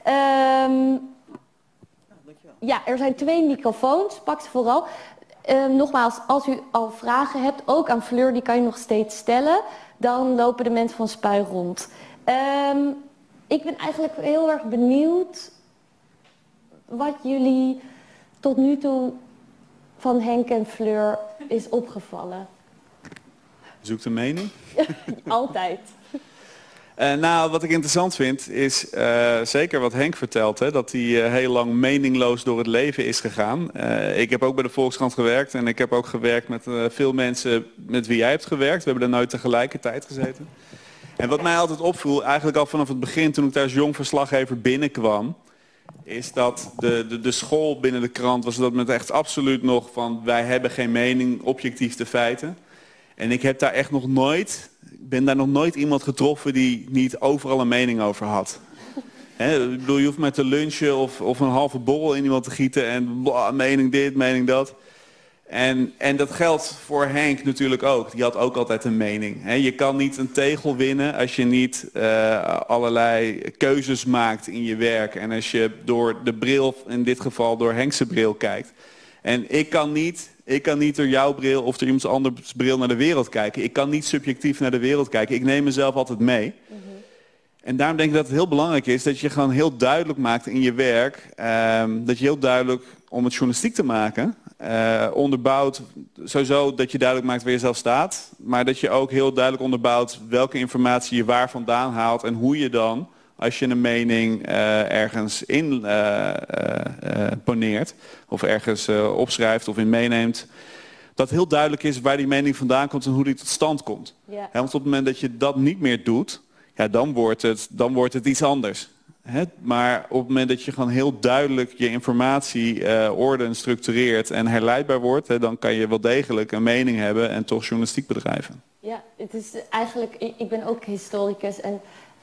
Ja, er zijn 2 microfoons. Pak ze vooral. Nogmaals, als u al vragen hebt, ook aan Fleur, die kan je nog steeds stellen. Dan lopen de mensen van Spui rond. Ik ben eigenlijk heel erg benieuwd wat jullie tot nu toe van Henk en Fleur is opgevallen? Zoekt een mening? Altijd. Nou, wat ik interessant vind is zeker wat Henk vertelt. Hè, dat hij heel lang meningloos door het leven is gegaan. Ik heb ook bij de Volkskrant gewerkt. En ik heb ook gewerkt met veel mensen met wie jij hebt gewerkt. We hebben er nooit tegelijkertijd gezeten. En wat mij altijd opviel, eigenlijk al vanaf het begin toen ik daar als jong verslaggever binnenkwam, is dat de school binnen de krant was dat met echt absoluut nog van wij hebben geen mening, objectief de feiten. En ik heb daar echt nog nooit, ik ben daar nog nooit iemand getroffen die niet overal een mening over had. Ik bedoel, je hoeft maar te lunchen of een halve borrel in iemand te gieten en blah, mening dit, mening dat. En dat geldt voor Henk natuurlijk ook. Die had ook altijd een mening. Je kan niet een tegel winnen als je niet allerlei keuzes maakt in je werk. En als je door de bril, in dit geval door Henk's bril kijkt. En ik kan niet door jouw bril of door iemands anders bril naar de wereld kijken. Ik kan niet subjectief naar de wereld kijken. Ik neem mezelf altijd mee. En daarom denk ik dat het heel belangrijk is dat je gewoon heel duidelijk maakt in je werk. Dat je heel duidelijk, om het journalistiek te maken, onderbouwt, sowieso dat je duidelijk maakt waar je zelf staat. Maar dat je ook heel duidelijk onderbouwt welke informatie je waar vandaan haalt. En hoe je dan, als je een mening ergens in poneert. Of ergens opschrijft of in meeneemt. Dat heel duidelijk is waar die mening vandaan komt en hoe die tot stand komt. Ja. Want op het moment dat je dat niet meer doet, ja, dan wordt het iets anders. Maar op het moment dat je gewoon heel duidelijk je informatie orde structureert en herleidbaar wordt, dan kan je wel degelijk een mening hebben en toch journalistiek bedrijven. Ja, het is eigenlijk, ik ben ook historicus en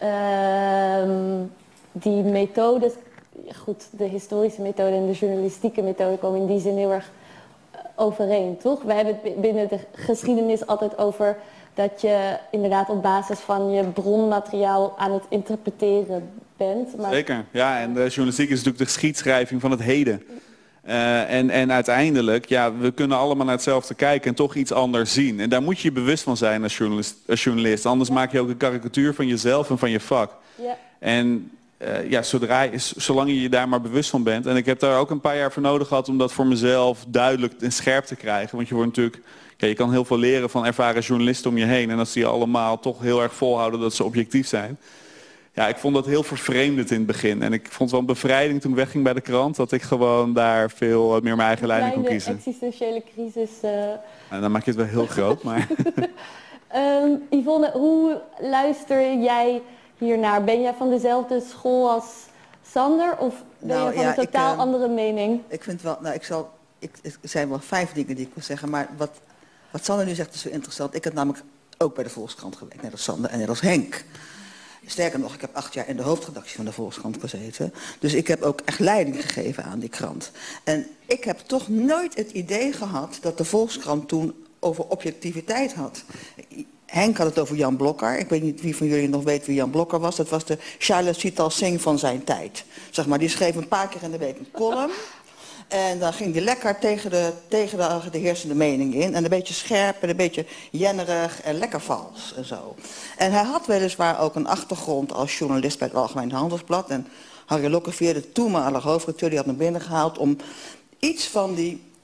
die methodes, goed, de historische methode en de journalistieke methode komen in die zin heel erg overeen, toch? We hebben het binnen de geschiedenis altijd over dat je inderdaad op basis van je bronmateriaal aan het interpreteren bent. Maar zeker, ja, en de journalistiek is natuurlijk de geschiedschrijving van het heden. En uiteindelijk, ja, we kunnen allemaal naar hetzelfde kijken en toch iets anders zien. En daar moet je je bewust van zijn als journalist. Anders maak je ook een karikatuur van jezelf en van je vak. Ja. En ja, zolang je je daar maar bewust van bent. En ik heb daar ook een paar jaar voor nodig gehad om dat voor mezelf duidelijk en scherp te krijgen. Want je wordt natuurlijk, ja, je kan heel veel leren van ervaren journalisten om je heen. En als die allemaal toch heel erg volhouden dat ze objectief zijn. Ja, ik vond dat heel vervreemdend in het begin. En ik vond het wel een bevrijding toen ik wegging bij de krant. Dat ik gewoon daar veel meer mijn eigen leiding kon kiezen. Een existentiële crisis. En dan maak je het wel heel groot, maar Yvonne, hoe luister jij hiernaar? Ben jij van dezelfde school als Sander? Of ben je van een totaal andere mening? Ik vind wel, er zijn wel 5 dingen die ik wil zeggen. Maar wat Sander nu zegt is zo interessant. Ik heb namelijk ook bij de Volkskrant gewerkt. Net als Sander en net als Henk. Sterker nog, ik heb 8 jaar in de hoofdredactie van de Volkskrant gezeten. Dus ik heb ook echt leiding gegeven aan die krant. En ik heb toch nooit het idee gehad dat de Volkskrant toen over objectiviteit had. Henk had het over Jan Blokker. Ik weet niet wie van jullie nog weet wie Jan Blokker was. Dat was de Charles Sital Singh van zijn tijd. Zeg maar, die schreef een paar keer in de week een column. En dan ging hij lekker tegen de heersende mening in. En een beetje scherp en een beetje jennerig en lekker vals en zo. En hij had weliswaar ook een achtergrond als journalist bij het Algemeen Handelsblad. En Harry Lokkeveer, de toenmalige hoofdredacteur, die had hem binnengehaald om iets van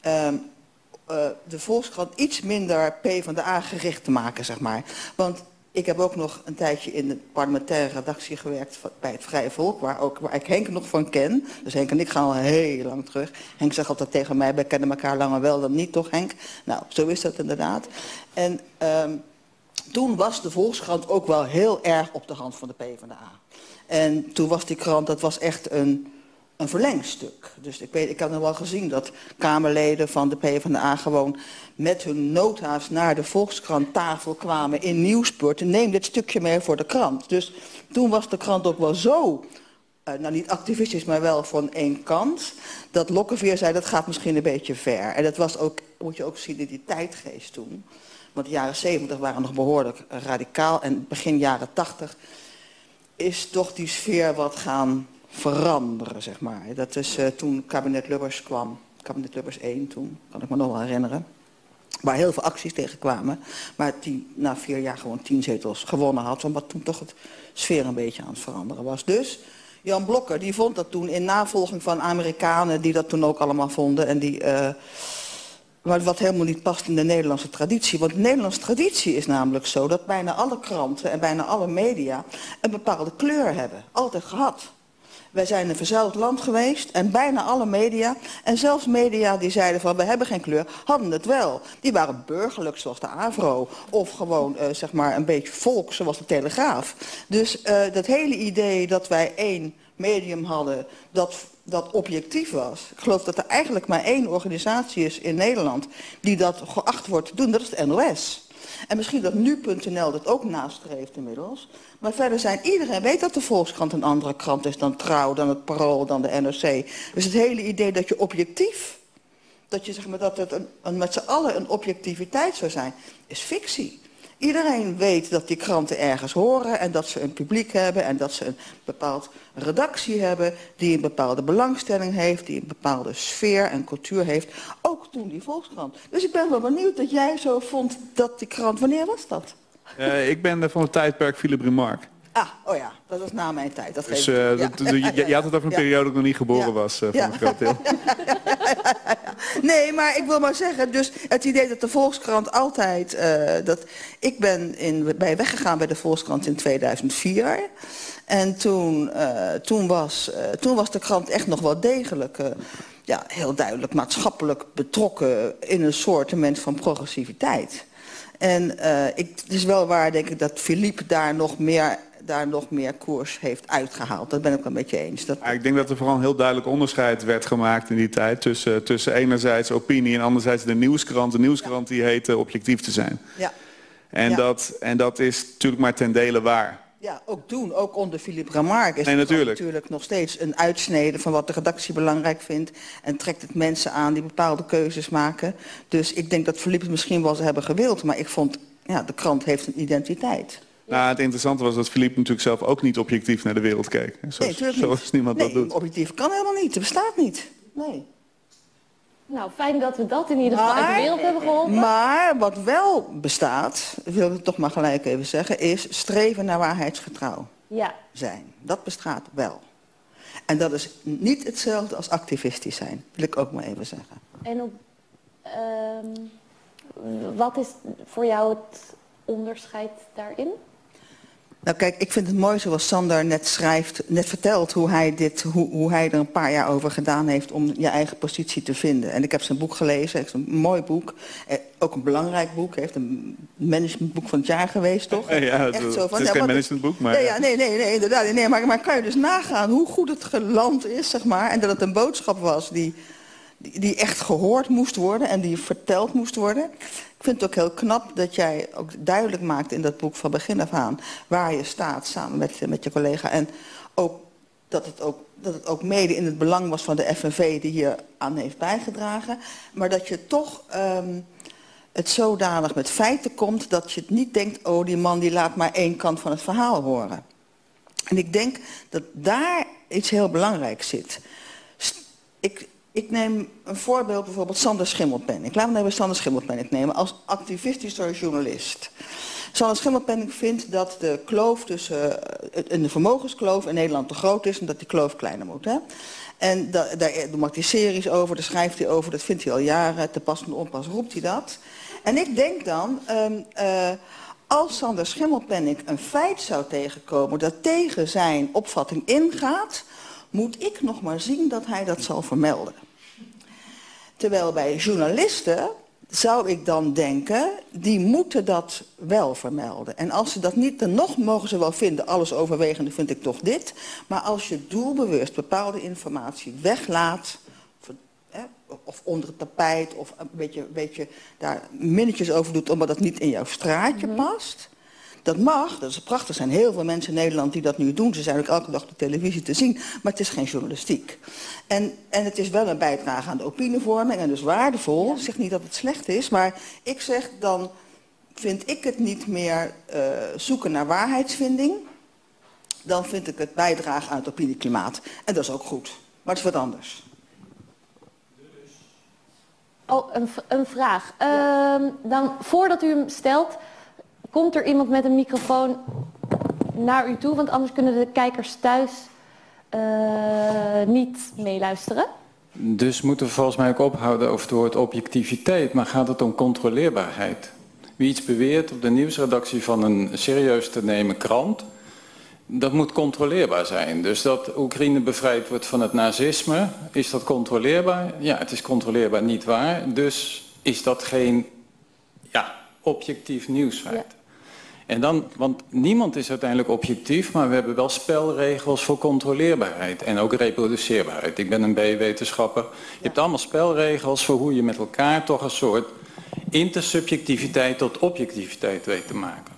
de Volkskrant iets minder PvdA gericht te maken, zeg maar. Want ik heb ook nog een tijdje in de parlementaire redactie gewerkt bij het Vrije Volk, waar ik Henk nog van ken. Dus Henk en ik gaan al heel lang terug. Henk zegt altijd tegen mij, wij kennen elkaar langer wel dan niet, toch Henk? Nou, zo is dat inderdaad. En toen was de Volkskrant ook wel heel erg op de hand van de PvdA. En toen was die krant, dat was echt een verlengstuk. Dus ik heb nog wel gezien dat Kamerleden van de PvdA gewoon met hun nota's naar de Volkskrant tafel kwamen in Nieuwsport en neem dit stukje mee voor de krant. Dus toen was de krant ook wel zo, nou niet activistisch, maar wel van één kant, dat Lokkeveer zei dat gaat misschien een beetje ver. En dat was ook, moet je ook zien in die tijdgeest toen. Want de jaren 70 waren nog behoorlijk radicaal en begin jaren 80 is toch die sfeer wat gaan veranderen, zeg maar. Dat is toen kabinet Lubbers kwam, kabinet Lubbers 1 toen, kan ik me nog wel herinneren. Waar heel veel acties tegen kwamen, maar die na 4 jaar gewoon 10 zetels gewonnen had, omdat toen toch het sfeer een beetje aan het veranderen was. Dus Jan Blokker, die vond dat toen in navolging van Amerikanen die dat toen ook allemaal vonden en die Maar wat helemaal niet past in de Nederlandse traditie. Want de Nederlandse traditie is namelijk zo dat bijna alle kranten en bijna alle media een bepaalde kleur hebben. Altijd gehad. Wij zijn een verzuild land geweest en bijna alle media, en zelfs media die zeiden van we hebben geen kleur, hadden het wel. Die waren burgerlijk zoals de AVRO of gewoon zeg maar een beetje volk zoals de Telegraaf. Dus dat hele idee dat wij één medium hadden dat objectief was. Ik geloof dat er eigenlijk maar één organisatie is in Nederland die dat geacht wordt te doen, dat is de NOS. En misschien dat nu.nl dat ook nastreeft inmiddels. Maar verder iedereen weet dat de Volkskrant een andere krant is dan Trouw, dan het Parool, dan de NRC. Dus het hele idee dat je objectief, dat je zeg maar dat het met z'n allen een objectiviteit zou zijn, is fictie. Iedereen weet dat die kranten ergens horen en dat ze een publiek hebben en dat ze een bepaald redactie hebben die een bepaalde belangstelling heeft, die een bepaalde sfeer en cultuur heeft. Ook toen die Volkskrant. Dus ik ben wel benieuwd dat jij zo vond dat die krant, wanneer was dat? Ik ben van het tijdperk Philippe Remarque. Ah, oh ja, dat was na mijn tijd. Dat dus je had het over een periode dat ik nog niet geboren was, van een groot deel. Nee, maar ik wil maar zeggen, dus het idee dat de Volkskrant altijd... ik ben bij weggegaan bij de Volkskrant in 2004. En toen was de krant echt nog wel degelijk... heel duidelijk maatschappelijk betrokken in een soortement van progressiviteit. En het is wel waar, denk ik, dat Philippe daar nog meer koers heeft uitgehaald. Dat ben ik wel met je eens. Ik denk dat er vooral een heel duidelijk onderscheid werd gemaakt in die tijd tussen enerzijds opinie en anderzijds de nieuwskrant. De nieuwskrant die heette objectief te zijn. Ja. En dat is natuurlijk maar ten dele waar. Ja, ook onder Philippe Remarque is het natuurlijk nog steeds een uitsnede van wat de redactie belangrijk vindt. En trekt het mensen aan die bepaalde keuzes maken. Dus ik denk dat Philippe het misschien wel zou hebben gewild. Maar ik vond, de krant heeft een identiteit. Nou, het interessante was dat Philippe natuurlijk zelf ook niet objectief naar de wereld keek. Zoals niemand dat doet. Objectief kan helemaal niet. Het bestaat niet. Nee. Nou, fijn dat we dat in ieder geval uit de wereld hebben geholpen. Maar wat wel bestaat, wil ik toch maar gelijk even zeggen, is streven naar waarheidsgetrouw zijn. Dat bestaat wel. En dat is niet hetzelfde als activistisch zijn, wil ik ook maar even zeggen. En wat is voor jou het onderscheid daarin? Nou kijk, ik vind het mooi zoals Sander net vertelt hoe hij er een paar jaar over gedaan heeft om je eigen positie te vinden. En ik heb zijn boek gelezen, het is een mooi boek, ook een belangrijk boek, heeft een managementboek van het jaar geweest, toch? Het is geen managementboek, maar... Nee, inderdaad. Nee, maar kan je dus nagaan hoe goed het geland is, zeg maar, en dat het een boodschap was die echt gehoord moest worden en die verteld moest worden. Ik vind het ook heel knap dat jij ook duidelijk maakt in dat boek van begin af aan waar je staat samen met je collega. En ook dat het ook mede in het belang was van de FNV die hier aan heeft bijgedragen. Maar dat je toch het zodanig met feiten komt dat je het niet denkt, oh die man die laat maar één kant van het verhaal horen. En ik denk dat daar iets heel belangrijks zit. Ik neem een voorbeeld, bijvoorbeeld Sander Schimmelpenninck. Laten we even Sander Schimmelpenninck nemen als activistische journalist. Sander Schimmelpenninck vindt dat de kloof tussen de vermogenskloof in Nederland te groot is en dat die kloof kleiner moet. Hè? En daar maakt hij series over, daar schrijft hij over, dat vindt hij al jaren, te pas en onpas roept hij dat. En ik denk dan, als Sander Schimmelpenninck een feit zou tegenkomen dat tegen zijn opvatting ingaat, moet ik nog maar zien dat hij dat zal vermelden. Terwijl bij journalisten zou ik dan denken, die moeten dat wel vermelden. En als ze dat niet, dan nog mogen ze wel vinden, alles overwegende vind ik toch dit. Maar als je doelbewust bepaalde informatie weglaat, of onder het tapijt, of een beetje daar minnetjes over doet, omdat dat niet in jouw straatje past. Dat mag, dat is prachtig. Er zijn heel veel mensen in Nederland die dat nu doen. Ze zijn ook elke dag op de televisie te zien. Maar het is geen journalistiek. En het is wel een bijdrage aan de opinievorming en dus waardevol. Ik zeg niet dat het slecht is, maar ik zeg dan vind ik het niet meer zoeken naar waarheidsvinding. Dan vind ik het bijdragen aan het opinieklimaat. En dat is ook goed. Maar het is wat anders. Oh, een vraag. Dan voordat u hem stelt, komt er iemand met een microfoon naar u toe? Want anders kunnen de kijkers thuis niet meeluisteren. Dus moeten we volgens mij ook ophouden over het woord objectiviteit, maar gaat het om controleerbaarheid? Wie iets beweert op de nieuwsredactie van een serieus te nemen krant, dat moet controleerbaar zijn. Dus dat Oekraïne bevrijd wordt van het nazisme, is dat controleerbaar? Ja, het is controleerbaar niet waar. Dus is dat geen objectief nieuwsfeit. Ja. En dan, want niemand is uiteindelijk objectief, maar we hebben wel spelregels voor controleerbaarheid en ook reproduceerbaarheid. Ik ben een B-wetenschapper. Je hebt allemaal spelregels voor hoe je met elkaar toch een soort intersubjectiviteit tot objectiviteit weet te maken.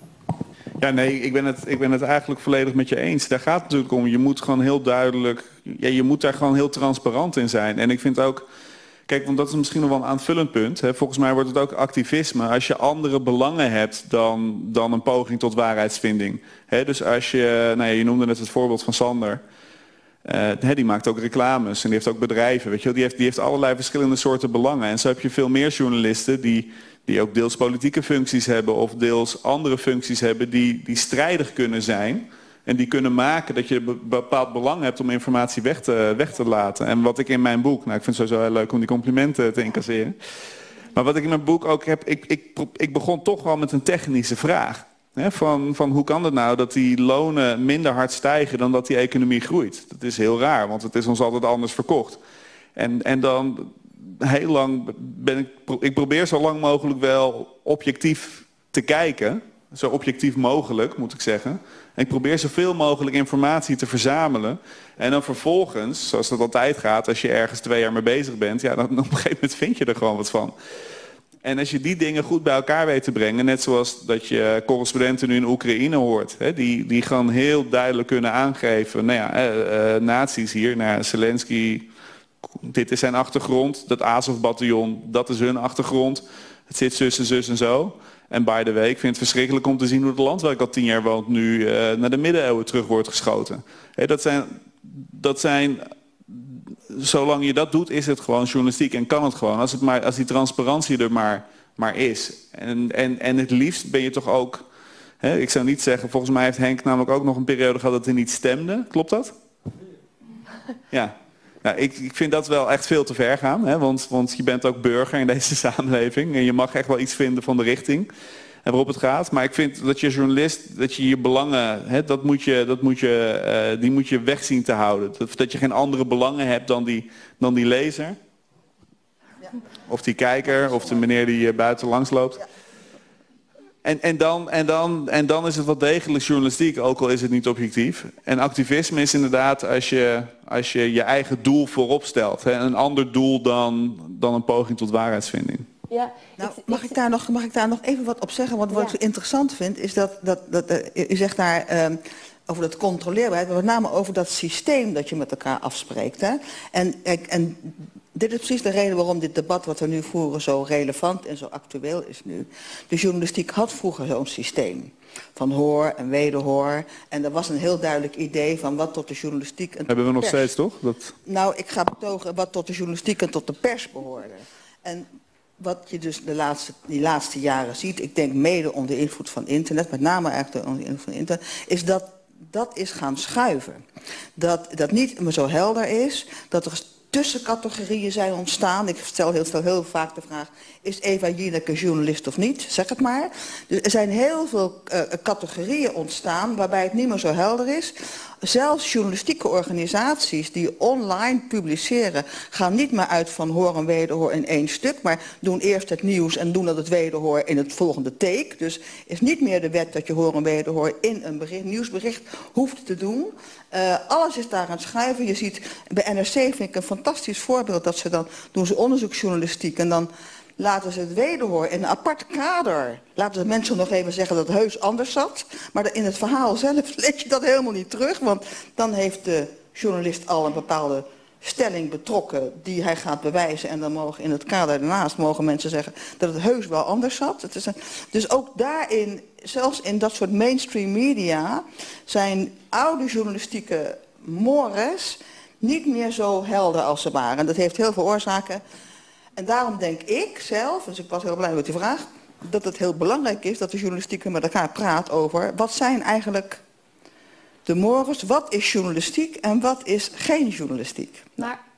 Ja, nee, ik ben het eigenlijk volledig met je eens. Daar gaat het natuurlijk om. Je moet gewoon heel duidelijk, je moet daar gewoon heel transparant in zijn. En ik vind ook, kijk, want dat is misschien nog wel een aanvullend punt. Hè. Volgens mij wordt het ook activisme als je andere belangen hebt dan een poging tot waarheidsvinding. Hè, dus als je, je noemde net het voorbeeld van Sander. Die maakt ook reclames en die heeft ook bedrijven. Weet je wel. Die heeft allerlei verschillende soorten belangen. En zo heb je veel meer journalisten die ook deels politieke functies hebben of deels andere functies hebben die strijdig kunnen zijn. En die kunnen maken dat je een bepaald belang hebt om informatie weg te laten. En wat ik in mijn boek, ik vind het sowieso heel leuk om die complimenten te incasseren. Maar wat ik in mijn boek ook heb, ik begon toch wel met een technische vraag. Hè, van hoe kan het nou dat die lonen minder hard stijgen dan dat die economie groeit? Dat is heel raar, want het is ons altijd anders verkocht. En dan heel lang ik probeer zo lang mogelijk wel objectief te kijken. Zo objectief mogelijk, moet ik zeggen. En ik probeer zoveel mogelijk informatie te verzamelen. En dan vervolgens, zoals dat altijd gaat, als je ergens 2 jaar mee bezig bent, dan op een gegeven moment vind je er gewoon wat van. En als je die dingen goed bij elkaar weet te brengen, net zoals dat je correspondenten nu in Oekraïne hoort, die gewoon heel duidelijk kunnen aangeven, nazi's hier, Zelensky, dit is zijn achtergrond, dat Azov-bataljon, dat is hun achtergrond, het zit zus en zo. En by the way, ik vind het verschrikkelijk om te zien hoe het land waar ik al 10 jaar woon nu naar de middeleeuwen terug wordt geschoten. Dat zijn, zolang je dat doet, is het gewoon journalistiek en kan het gewoon. Als die transparantie er maar is. En het liefst ben je toch ook, ik zou niet zeggen, volgens mij heeft Henk namelijk ook nog een periode gehad dat hij niet stemde. Klopt dat? Ja. Nou, ik vind dat wel echt veel te ver gaan, want je bent ook burger in deze samenleving en je mag echt wel iets vinden van de richting en waarop het gaat. Maar ik vind dat je journalist, dat je je belangen, die moet je weg zien te houden. Dat je geen andere belangen hebt dan die lezer, of die kijker, of de meneer die buiten langs loopt. En dan is het wel degelijk journalistiek, ook al is het niet objectief. En activisme is inderdaad als je je eigen doel voorop stelt. Een ander doel dan een poging tot waarheidsvinding. Ja, mag ik daar nog even wat op zeggen? Want wat ik zo interessant vind is dat u zegt daar over dat controleerbaarheid, maar met name over dat systeem dat je met elkaar afspreekt. Hè? En dit is precies de reden waarom dit debat wat we nu voeren zo relevant en zo actueel is nu. De journalistiek had vroeger zo'n systeem van hoor en wederhoor. En er was een heel duidelijk idee van wat tot de journalistiek en hebben we nog steeds, toch? Nou, ik ga betogen wat tot de journalistiek en tot de pers behoorde. En wat je dus die laatste jaren ziet, ik denk mede onder de invloed van internet, met name eigenlijk onder de invloed van internet, is dat is gaan schuiven. Dat niet meer zo helder is, dat er tussencategorieën zijn ontstaan. Ik stel heel vaak de vraag, is Eva Jinek een journalist of niet? Zeg het maar. Dus er zijn heel veel categorieën ontstaan waarbij het niet meer zo helder is. Zelfs journalistieke organisaties die online publiceren gaan niet meer uit van hoor en wederhoor in 1 stuk, maar doen eerst het nieuws en doen dat het wederhoor in het volgende take. Dus is niet meer de wet dat je hoor en wederhoor in een nieuwsbericht hoeft te doen. Alles is daar aan het schuiven. Je ziet, bij NRC vind ik een fantastisch voorbeeld dat ze dan doen ze onderzoeksjournalistiek en dan laten ze het wederhoor in een apart kader. Laten de mensen nog even zeggen dat het heus anders zat. Maar in het verhaal zelf lees je dat helemaal niet terug. Want dan heeft de journalist al een bepaalde stelling betrokken die hij gaat bewijzen. En dan mogen in het kader daarnaast mogen mensen zeggen dat het heus wel anders zat. Dus ook daarin, zelfs in dat soort mainstream media, zijn oude journalistieke mores niet meer zo helder als ze waren. En dat heeft heel veel oorzaken. En daarom denk ik zelf, dus ik was heel blij met die vraag, dat het heel belangrijk is dat de journalistiek met elkaar praat over wat zijn eigenlijk de mores, wat is journalistiek en wat is geen journalistiek. Maar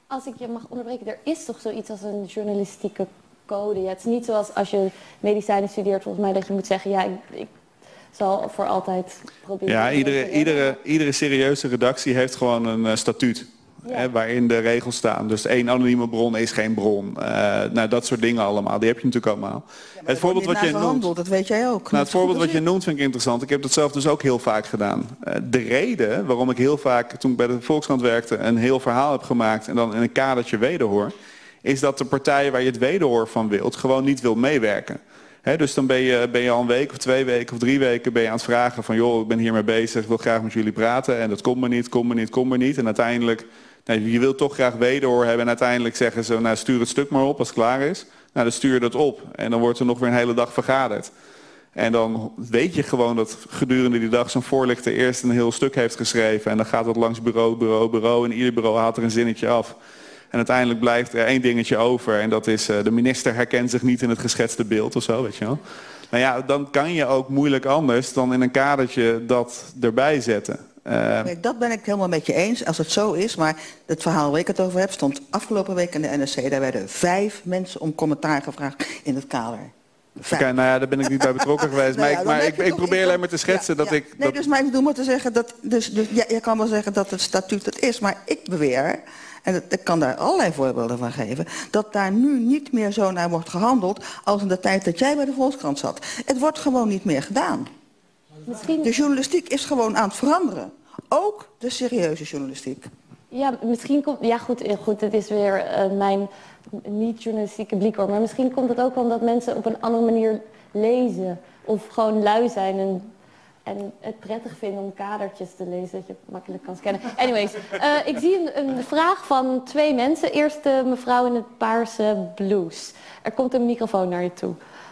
Als ik je mag onderbreken, er is toch zoiets als een journalistieke code? Ja, het is niet zoals als je medicijnen studeert, volgens mij, dat je moet zeggen, ja, ik zal voor altijd proberen. Ja, iedere serieuze redactie heeft gewoon een statuut. Ja. Waarin de regels staan. Dus 1 anonieme bron is geen bron. Nou, dat soort dingen allemaal. Die heb je natuurlijk allemaal. Ja, het voorbeeld wat je noemt, dat weet jij ook. Nou, het voorbeeld wat je noemt vind ik interessant. Ik heb dat zelf dus ook heel vaak gedaan. De reden waarom ik heel vaak, toen ik bij de Volkskrant werkte, een heel verhaal heb gemaakt en dan in een kadertje wederhoor, is dat de partijen waar je het wederhoor van wilt, gewoon niet wil meewerken. Dus dan ben je al een week of 2 weken of 3 weken ben je aan het vragen van, joh, ik ben hiermee bezig, ik wil graag met jullie praten en dat komt maar niet. En uiteindelijk, nou, je wilt toch graag wederhoor hebben en uiteindelijk zeggen ze, nou, stuur het stuk maar op als het klaar is. Nou, dan stuur je dat op en dan wordt er nog weer een hele dag vergaderd. En dan weet je gewoon dat gedurende die dag zo'n voorlichter eerst een heel stuk heeft geschreven en dan gaat het langs bureau en ieder bureau haalt er een zinnetje af. En uiteindelijk blijft er 1 dingetje over en dat is de minister herkent zich niet in het geschetste beeld of zo, weet je wel. Nou ja, dan kan je ook moeilijk anders dan in een kadertje dat erbij zetten. Dat ben ik helemaal met je eens, als het zo is. Maar het verhaal waar ik het over heb, stond afgelopen week in de NRC. Daar werden 5 mensen om commentaar gevraagd in het kader. Oké, nou ja, daar ben ik niet bij betrokken geweest. Nou ja, maar ik probeer alleen maar te schetsen dat ik... Nee, dus maar ik bedoel maar te zeggen dat... Dus ja, je kan wel zeggen dat het statuut het is, maar ik beweer... En ik kan daar allerlei voorbeelden van geven, dat daar nu niet meer zo naar wordt gehandeld als in de tijd dat jij bij de Volkskrant zat. Het wordt gewoon niet meer gedaan. Misschien... De journalistiek is gewoon aan het veranderen. Ook de serieuze journalistiek. Ja, misschien komt... Ja, goed, het is weer mijn niet-journalistieke blik hoor. Maar misschien komt het ook wel omdat mensen op een andere manier lezen. Of gewoon lui zijn en het prettig vinden om kadertjes te lezen, dat je makkelijk kan scannen. Anyways, ik zie een vraag van 2 mensen. Eerst de mevrouw in het paarse blouse. Er komt een microfoon naar je toe.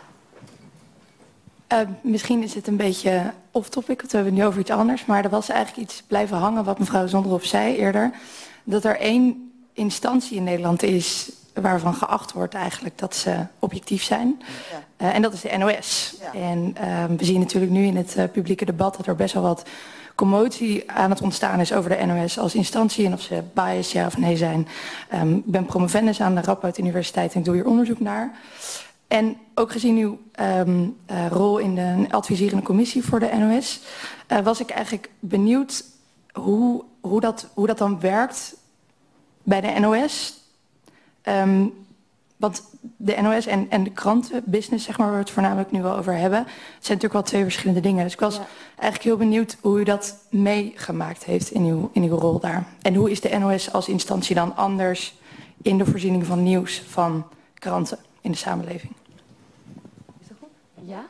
Misschien is het een beetje off-topic, want we hebben het nu over iets anders. Maar er was eigenlijk iets blijven hangen wat mevrouw Zonderhoff zei eerder. Dat er 1 instantie in Nederland is waarvan geacht wordt eigenlijk dat ze objectief zijn. Ja. En dat is de NOS. Ja. En we zien natuurlijk nu in het publieke debat dat er best wel wat commotie aan het ontstaan is over de NOS als instantie en of ze biased ja of nee zijn. Ik ben promovendus aan de Radboud Universiteit en ik doe hier onderzoek naar. En ook gezien uw rol in de adviserende commissie voor de NOS, was ik eigenlijk benieuwd hoe dat dan werkt bij de NOS. Want de NOS en de krantenbusiness, zeg maar, waar we het voornamelijk nu wel over hebben, zijn natuurlijk wel 2 verschillende dingen. Dus ik was eigenlijk heel benieuwd hoe u dat meegemaakt heeft in uw rol daar. En hoe is de NOS als instantie dan anders in de voorziening van nieuws van kranten in de samenleving? Is dat goed? Ja?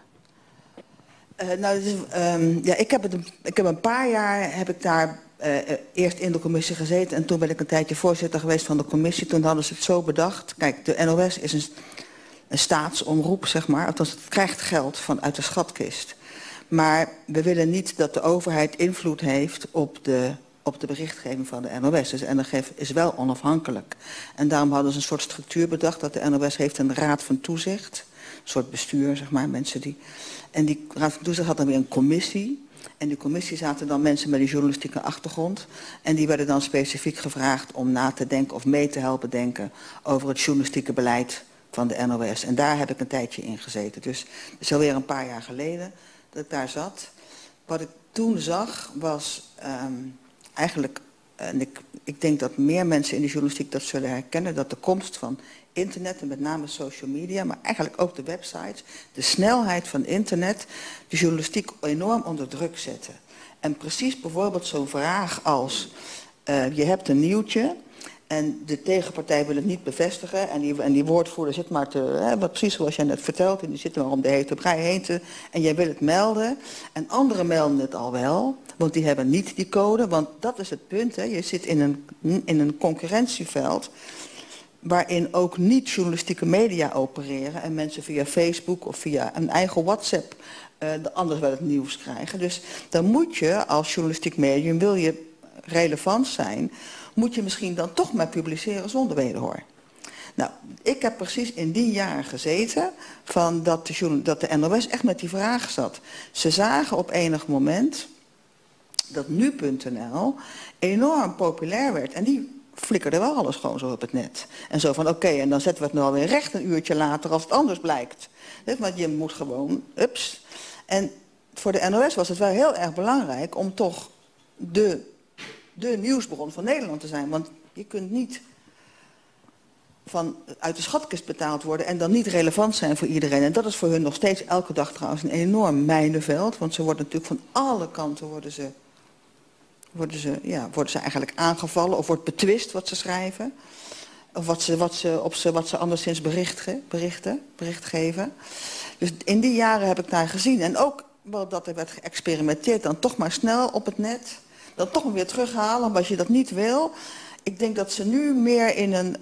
Ik heb een paar jaar heb ik daar eerst in de commissie gezeten en toen ben ik een tijdje voorzitter geweest van de commissie. Toen hadden ze het zo bedacht. Kijk, de NOS is een staatsomroep, zeg maar. Althans, het krijgt geld vanuit de schatkist. Maar we willen niet dat de overheid invloed heeft op de berichtgeving van de NOS. Dus de NOS is wel onafhankelijk. En daarom hadden ze een soort structuur bedacht dat de NOS heeft een raad van toezicht. Een soort bestuur, zeg maar, mensen die... En die raad van toezicht had dan weer een commissie. En die commissie zaten dan mensen met een journalistieke achtergrond. En die werden dan specifiek gevraagd om na te denken of mee te helpen denken over het journalistieke beleid van de NOS. En daar heb ik een tijdje in gezeten. Dus het is alweer een paar jaar geleden dat ik daar zat. Wat ik toen zag was eigenlijk, en ik denk dat meer mensen in de journalistiek dat zullen herkennen, dat de komst van internet en met name social media, maar eigenlijk ook de websites, de snelheid van internet, de journalistiek enorm onder druk zetten. En precies bijvoorbeeld zo'n vraag als, je hebt een nieuwtje en de tegenpartij wil het niet bevestigen en die woordvoerder zit maar wat precies zoals jij net vertelt, en die zit maar om de hete brei heen te, en jij wil het melden en anderen melden het al wel, want die hebben niet die code, want dat is het punt, hè. Je zit in een concurrentieveld waarin ook niet-journalistieke media opereren en mensen via Facebook of via een eigen WhatsApp anders wel het nieuws krijgen. Dus dan moet je als journalistiek medium, wil je relevant zijn, moet je misschien dan toch maar publiceren zonder wederhoor. Nou, ik heb precies in die jaren gezeten van dat de NOS echt met die vraag zat. Ze zagen op enig moment dat nu.nl enorm populair werd. En die flikkerde wel alles gewoon zo op het net. En zo van oké, en dan zetten we het nou alweer recht een uurtje later als het anders blijkt. Want je moet gewoon, ups. En voor de NOS was het wel heel erg belangrijk om toch de nieuwsbron van Nederland te zijn. Want je kunt niet uit de schatkist betaald worden en dan niet relevant zijn voor iedereen. En dat is voor hun nog steeds elke dag trouwens een enorm mijnenveld. Want ze worden natuurlijk van alle kanten worden ze eigenlijk aangevallen of wordt betwist wat ze schrijven. Of wat ze anderszins bericht geven. Dus in die jaren heb ik daar gezien. En ook wel dat er werd geëxperimenteerd, dan toch maar snel op het net. Dan toch maar weer terughalen, omdat je dat niet wil. Ik denk dat ze nu meer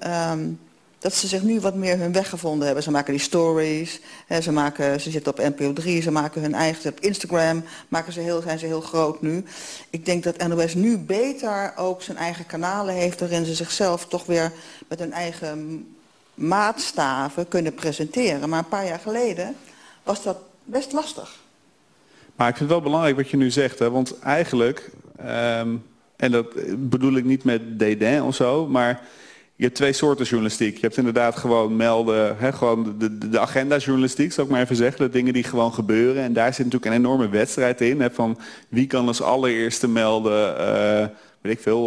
dat ze zich nu wat meer hun weg gevonden hebben. Ze maken die stories, ze zitten op NPO 3, ze maken hun eigen, op Instagram zijn ze heel groot nu. Ik denk dat NOS nu beter ook zijn eigen kanalen heeft, waarin ze zichzelf toch weer met hun eigen maatstaven kunnen presenteren. Maar een paar jaar geleden was dat best lastig. Maar ik vind het wel belangrijk wat je nu zegt, hè? Want eigenlijk, en dat bedoel ik niet met dédain of zo, maar je hebt twee soorten journalistiek. Je hebt inderdaad gewoon melden, gewoon de agenda-journalistiek, zou ik maar even zeggen. De dingen die gewoon gebeuren. En daar zit natuurlijk een enorme wedstrijd in. Hè, van wie kan als allereerste melden, weet ik veel,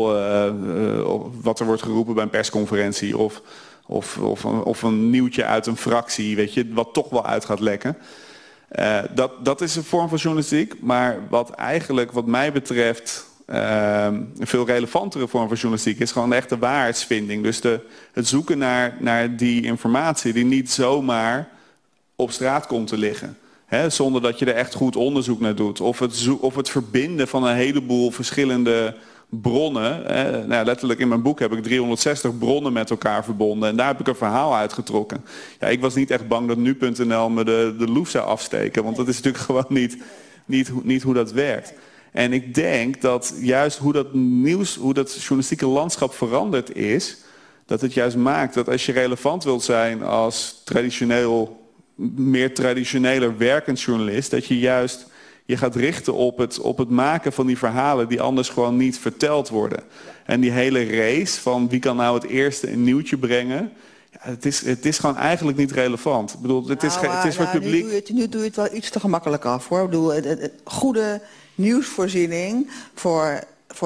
wat er wordt geroepen bij een persconferentie. Of een nieuwtje uit een fractie, weet je, wat toch wel uit gaat lekken. Dat is een vorm van journalistiek. Maar wat mij betreft een veel relevantere vorm van journalistiek is gewoon de echte waarheidsvinding. Dus het zoeken naar die informatie die niet zomaar op straat komt te liggen. Hè, zonder dat je er echt goed onderzoek naar doet. Of het verbinden van een heleboel verschillende bronnen. Nou, letterlijk in mijn boek heb ik 360 bronnen met elkaar verbonden. En daar heb ik een verhaal uitgetrokken. Ja, ik was niet echt bang dat nu.nl me de loef zou afsteken. Want dat is natuurlijk gewoon niet hoe dat werkt. En ik denk dat juist hoe dat journalistieke landschap veranderd is, dat het juist maakt dat als je relevant wilt zijn als meer traditioneler werkend journalist, dat je juist je gaat richten op het maken van die verhalen die anders gewoon niet verteld worden. En die hele race van wie kan nou het eerste een nieuwtje brengen, ja, het is gewoon eigenlijk niet relevant. Ik bedoel, het is voor het publiek. Nu doe je het wel iets te gemakkelijk af, hoor. Ik bedoel, goede nieuwsvoorziening voor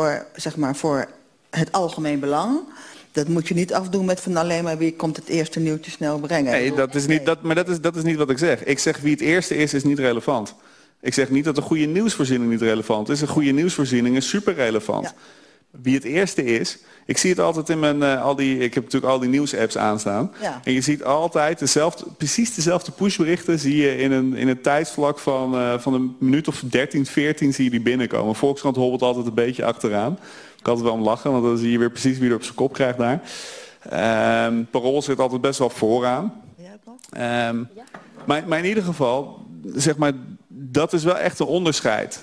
het algemeen belang. Dat moet je niet afdoen met van alleen maar wie komt het eerste nieuwtje snel brengen. Nee, dat is niet wat ik zeg. Ik zeg wie het eerste is niet relevant. Ik zeg niet dat een goede nieuwsvoorziening niet relevant is. Een goede nieuwsvoorziening is super relevant. Ja. Wie het eerste is. Ik zie het altijd in mijn ik heb natuurlijk al die nieuwsapps aanstaan. Ja. En je ziet altijd precies dezelfde pushberichten zie je in een tijdsvlak van een minuut of 13, 14 zie je die binnenkomen. Volkskrant hobbelt altijd een beetje achteraan. Ik had het wel om lachen, want dan zie je weer precies wie er op zijn kop krijgt daar. Parool zit altijd best wel vooraan. Maar in ieder geval, zeg maar, dat is wel echt een onderscheid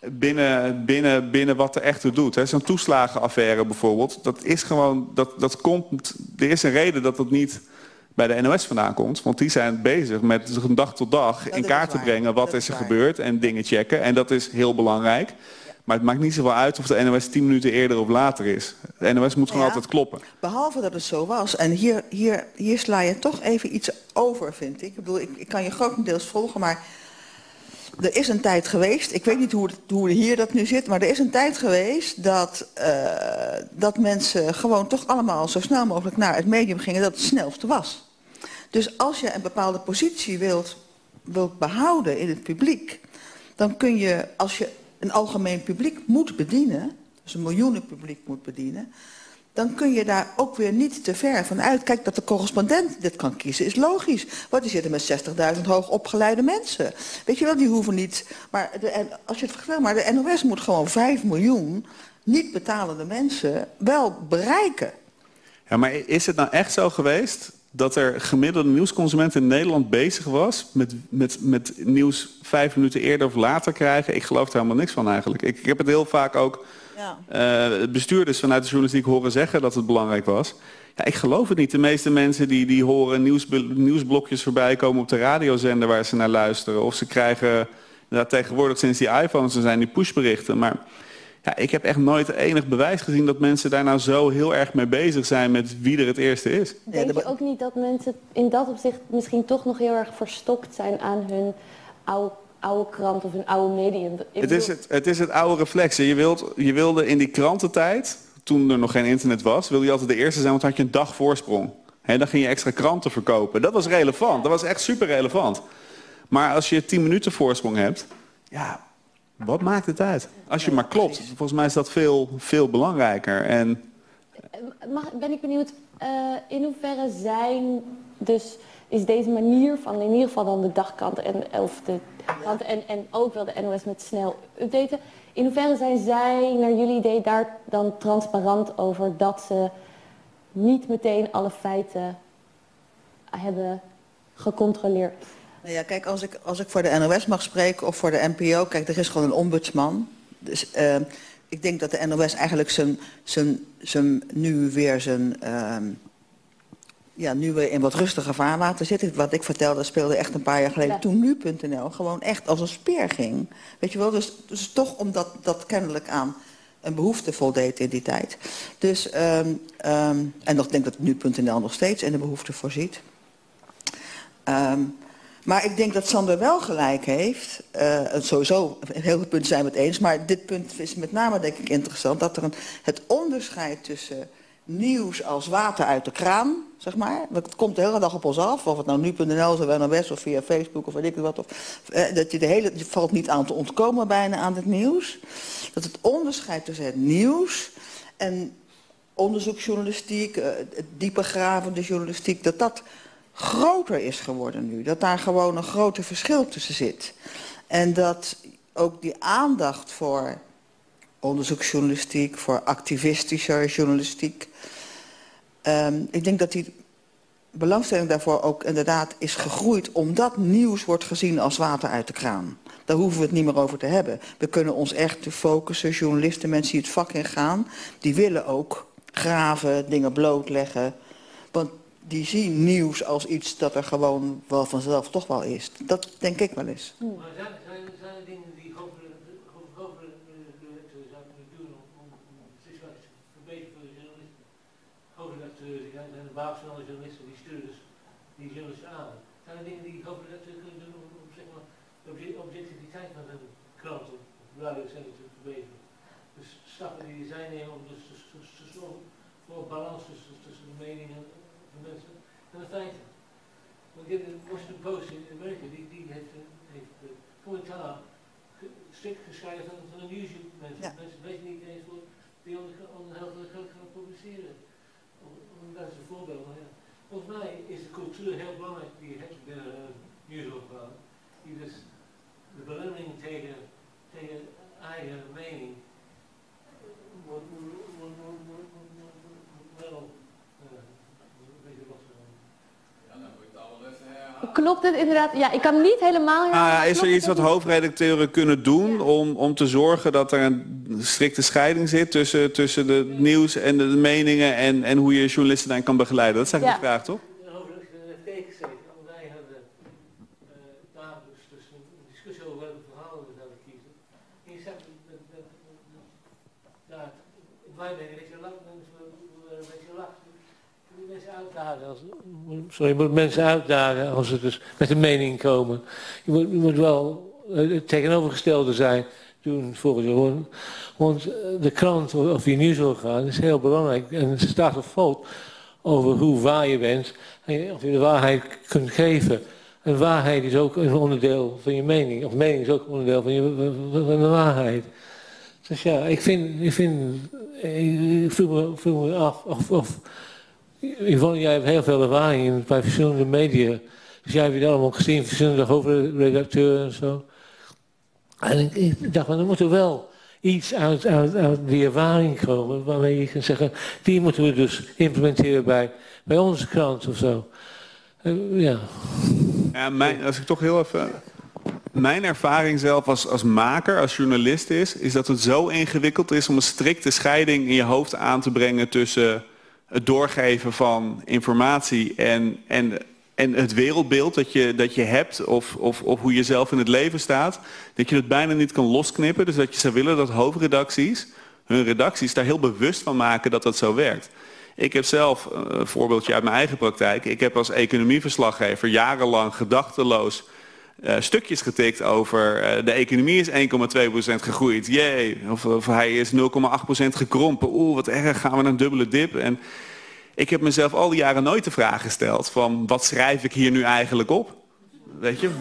binnen wat er echt toe doet. Zo'n toeslagenaffaire bijvoorbeeld, dat is gewoon, dat komt, er is een reden dat dat niet bij de NOS vandaan komt. Want die zijn bezig met van dag tot dag in kaart te brengen wat is er gebeurd en dingen checken. En dat is heel belangrijk. Maar het maakt niet zoveel uit of de NOS 10 minuten eerder of later is. De NOS moet gewoon altijd kloppen. Behalve dat het zo was. En hier sla je toch even iets over, vind ik. Ik bedoel, ik kan je grotendeels volgen, maar er is een tijd geweest, ik weet niet hoe hier dat nu zit, maar er is een tijd geweest dat mensen gewoon toch allemaal zo snel mogelijk naar het medium gingen dat het snelste was. Dus als je een bepaalde positie wilt behouden in het publiek, dan kun je, als je een algemeen publiek moet bedienen, dus een miljoenenpubliek moet bedienen, dan kun je daar ook weer niet te ver van uit. Kijk, dat de correspondent dit kan kiezen is logisch. Want die zitten met 60.000 hoogopgeleide mensen. Weet je wel, die hoeven niet. Maar als je het vergelijkt, maar de NOS moet gewoon 5 miljoen niet betalende mensen wel bereiken. Ja, maar is het nou echt zo geweest dat er gemiddelde nieuwsconsument in Nederland bezig was met nieuws 5 minuten eerder of later krijgen? Ik geloof er helemaal niks van eigenlijk. Ik heb het heel vaak ook bestuurders vanuit de journalistiek horen zeggen dat het belangrijk was. Ja, ik geloof het niet. De meeste mensen die horen nieuwsblokjes voorbij komen op de radiozender waar ze naar luisteren. Of ze krijgen tegenwoordig sinds die iPhones zijn die pushberichten. Maar Ja, ik heb echt nooit enig bewijs gezien dat mensen daar nou zo heel erg mee bezig zijn met wie er het eerste is. Denk je ook niet dat mensen in dat opzicht misschien toch nog heel erg verstokt zijn aan hun oude krant of hun oude medium? Het is het oude reflex. Je wilde in die krantentijd, toen er nog geen internet was, wilde je altijd de eerste zijn, want dan had je een dag voorsprong. Dan ging je extra kranten verkopen. Dat was relevant. Dat was echt super relevant. Maar als je 10 minuten voorsprong hebt, ja, wat maakt het uit? Als je maar klopt. Volgens mij is dat veel belangrijker. En Ben ik benieuwd, in hoeverre is deze manier van in ieder geval dan de dagkrant en ook wel de NOS met snel updaten, in hoeverre zijn zij naar jullie idee daar dan transparant over dat ze niet meteen alle feiten hebben gecontroleerd? Nou ja, kijk, als ik voor de NOS mag spreken of voor de NPO, kijk, er is gewoon een ombudsman. Dus ik denk dat de NOS eigenlijk nu weer in wat rustiger vaarwater zit. Wat ik vertelde speelde echt een paar jaar geleden, toen nu.nl gewoon echt als een speer ging. Weet je wel, dus toch omdat dat kennelijk aan een behoefte voldeed in die tijd. Dus, en ik denk dat nu.nl nog steeds in de behoefte voorziet. Maar ik denk dat Sander wel gelijk heeft. Sowieso, heel veel punten zijn we het eens. Maar dit punt is met name, denk ik, interessant. Dat er het onderscheid tussen nieuws als water uit de kraan, zeg maar. Dat komt de hele dag op ons af. Of het nou nu.nl is of NOS of via Facebook of weet ik wat. Je valt niet aan te ontkomen bijna aan het nieuws. Dat het onderscheid tussen het nieuws en onderzoeksjournalistiek, diepergravende journalistiek, dat groter is geworden nu. Dat daar gewoon een groter verschil tussen zit. En dat ook die aandacht voor onderzoeksjournalistiek, voor activistische journalistiek, ik denk dat die belangstelling daarvoor ook inderdaad is gegroeid, omdat nieuws wordt gezien als water uit de kraan. Daar hoeven we het niet meer over te hebben. We kunnen ons echt focussen, journalisten, mensen die het vak ingaan, die willen ook graven, dingen blootleggen. Want die zien nieuws als iets dat er gewoon wel vanzelf toch wel is. Dat denk ik wel eens. Maar zijn er dingen die hoofdredacteuren zouden kunnen doen om de situatie te verbeteren voor de journalisten? Hoofdredacteuren zijn de baas van alle journalisten, die sturen dus die journalisten aan. Zijn er dingen die hoofdredacteuren kunnen doen om zeg maar, de objectiviteit van hun krant of radiozender te verbeteren? Dus stappen die zij nemen om dus te zorgen voor een balans tussen de meningen van mensen en de feiten. Want de Washington Post in Amerika, die heeft commentaar strikt gescheiden van de nieuwsmensen. Ja. Mensen weten niet eens wat die onder heel veel groot gaan publiceren. Dat is een voorbeeld. Maar ja. Volgens mij is de cultuur heel belangrijk die je hebt binnen een nieuwsorgaan. Die dus de belemmering tegen eigen mening wordt wel Klopt het inderdaad? Ja, ik kan niet helemaal herhalen. Is er iets wat hoofdredacteuren kunnen doen om te zorgen dat er een strikte scheiding zit tussen de nieuws en de meningen en hoe je journalisten daarin kan begeleiden? Dat is eigenlijk de vraag, toch? De hoofdredacteur heeft tegengezeten. Wij hebben dagelijks dus een discussie over welke verhalen we zouden kiezen. En je zegt dat wij denken dat je lacht, een beetje lacht. Je moet mensen uitdagen als ze dus met een mening komen. Je moet wel het tegenovergestelde zijn doen volgens je. Want de krant of je nieuwsorgaan is heel belangrijk. En het staat of valt over hoe waar je bent. En of je de waarheid kunt geven. En waarheid is ook een onderdeel van je mening. Of mening is ook een onderdeel van de waarheid. Dus ja, ik vroeg me af of Yvonne, jij hebt heel veel ervaring bij verschillende media. Dus jij hebt het allemaal gezien, verschillende hoofdredacteuren en zo. En ik dacht, er moet er wel iets uit die ervaring komen waarmee je kan zeggen, die moeten we dus implementeren bij onze krant of zo. Ja. Als ik toch heel even... Mijn ervaring zelf als maker, als journalist is dat het zo ingewikkeld is om een strikte scheiding in je hoofd aan te brengen tussen het doorgeven van informatie en en het wereldbeeld dat je hebt of hoe je zelf in het leven staat, dat je het bijna niet kan losknippen. Dus dat je zou willen dat hoofdredacties hun redacties daar heel bewust van maken dat dat zo werkt. Ik heb zelf een voorbeeldje uit mijn eigen praktijk. Ik heb als economieverslaggever jarenlang gedachteloos stukjes getikt over de economie is 1,2% gegroeid. Jee. Of hij is 0,8% gekrompen. Oeh, wat erg, gaan we naar een dubbele dip. En ik heb mezelf al die jaren nooit de vraag gesteld van wat schrijf ik hier nu eigenlijk op? Weet je,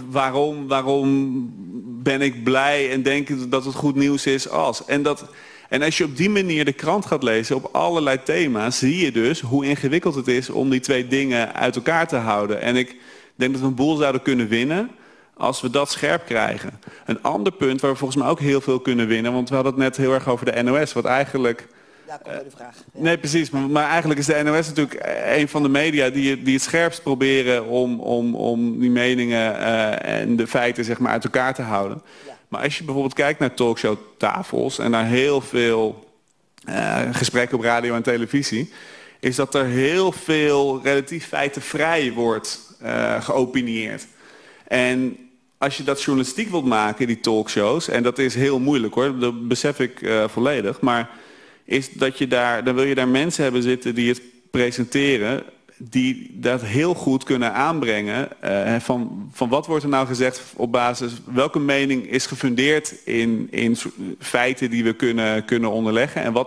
waarom ben ik blij en denk dat het goed nieuws is als? En als je op die manier de krant gaat lezen op allerlei thema's, zie je dus hoe ingewikkeld het is om die twee dingen uit elkaar te houden. En ik denk dat we een boel zouden kunnen winnen als we dat scherp krijgen. Een ander punt waar we volgens mij ook heel veel kunnen winnen, want we hadden het net heel erg over de NOS, wat eigenlijk... Daar komt bij de vraag. Ja. Nee, precies. Maar eigenlijk is de NOS natuurlijk een van de media die het scherpst proberen om die meningen en de feiten zeg maar uit elkaar te houden. Ja. Maar als je bijvoorbeeld kijkt naar talkshowtafels en naar heel veel gesprekken op radio en televisie, is dat er heel veel relatief feitenvrij wordt geopinieerd. En als je dat journalistiek wilt maken, die talkshows, en dat is heel moeilijk hoor, dat besef ik volledig, maar is dat dan wil je daar mensen hebben zitten die het presenteren, die dat heel goed kunnen aanbrengen. Van wat wordt er nou gezegd op basis, welke mening is gefundeerd in feiten die we kunnen onderleggen. En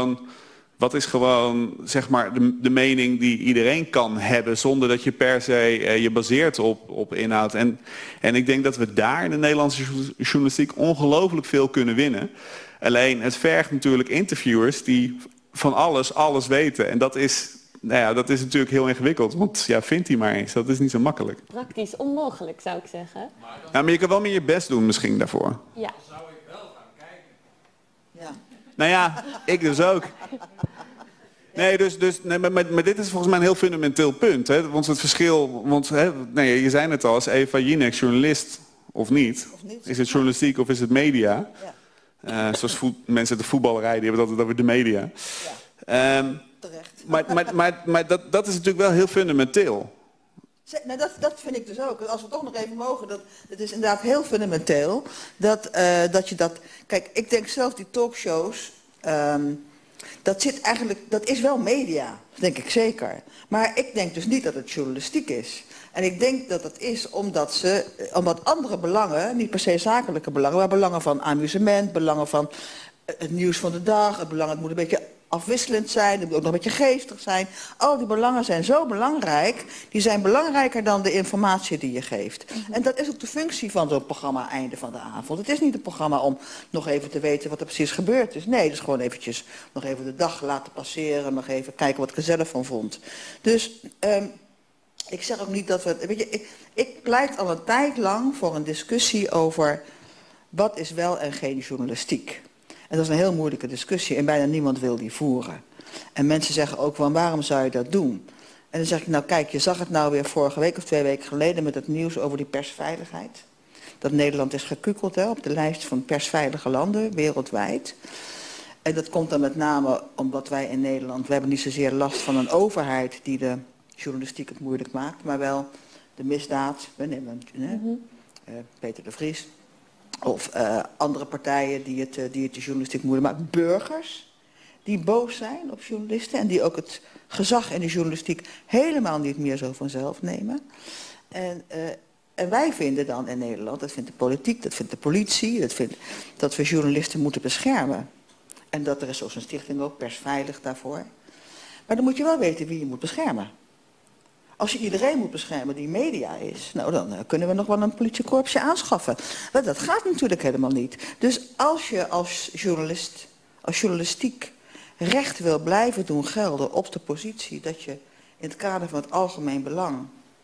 wat is gewoon zeg maar de mening die iedereen kan hebben zonder dat je per se je baseert op inhoud. En ik denk dat we daar in de Nederlandse journalistiek ongelooflijk veel kunnen winnen. Alleen het vergt natuurlijk interviewers die van alles weten. En dat is natuurlijk heel ingewikkeld. Want ja, vindt hij maar eens. Dat is niet zo makkelijk. Praktisch onmogelijk, zou ik zeggen. Ja, maar je kan wel meer je best doen misschien daarvoor. Ja. Zou ik wel gaan kijken? Ja. Nou ja, ik dus ook. Nee, maar dit is volgens mij een heel fundamenteel punt. Hè? Want het verschil... je zei het al, is Eva Jinek journalist of niet? Is het journalistiek of is het media? Ja. Zoals mensen de voetballerij, die hebben het altijd over de media. Ja. Terecht. Maar dat is natuurlijk wel heel fundamenteel. Nou, dat vind ik dus ook. Als we toch nog even mogen, het is inderdaad heel fundamenteel dat je dat... Kijk, ik denk zelf die talkshows, dat is wel media, denk ik zeker. Maar ik denk dus niet dat het journalistiek is. En ik denk dat dat is omdat andere belangen, niet per se zakelijke belangen, maar belangen van amusement, belangen van het nieuws van de dag, het moet een beetje afwisselend zijn, het moet ook nog een beetje geestig zijn. Al die belangen zijn zo belangrijk, die zijn belangrijker dan de informatie die je geeft. En dat is ook de functie van zo'n programma einde van de avond. Het is niet een programma om nog even te weten wat er precies gebeurd is. Nee, dus gewoon eventjes nog even de dag laten passeren, nog even kijken wat ik er zelf van vond. Dus ik zeg ook niet dat we... Weet je, ik pleit al een tijd lang voor een discussie over wat is wel en geen journalistiek. En dat is een heel moeilijke discussie en bijna niemand wil die voeren. En mensen zeggen ook van waarom zou je dat doen? En dan zeg ik nou kijk, je zag het nou weer vorige week of 2 weken geleden met het nieuws over die persveiligheid. Dat Nederland is gekukeld op de lijst van persveilige landen wereldwijd. En dat komt dan met name omdat wij in Nederland, we hebben niet zozeer last van een overheid die de journalistiek het moeilijk maakt, maar wel de misdaad. We nemen Peter de Vries. Of andere partijen die het de journalistiek moeilijk maken. Burgers die boos zijn op journalisten en die ook het gezag in de journalistiek helemaal niet meer zo vanzelf nemen. En wij vinden dan in Nederland, dat vindt de politiek, dat vindt de politie, dat we journalisten moeten beschermen. En dat er is zo'n stichting ook, Persveilig daarvoor. Maar dan moet je wel weten wie je moet beschermen. Als je iedereen moet beschermen die media is, nou dan kunnen we nog wel een politiekorpsje aanschaffen. Maar dat gaat natuurlijk helemaal niet. Dus als je als journalistiek recht wil blijven doen gelden op de positie dat je in het kader van het algemeen belang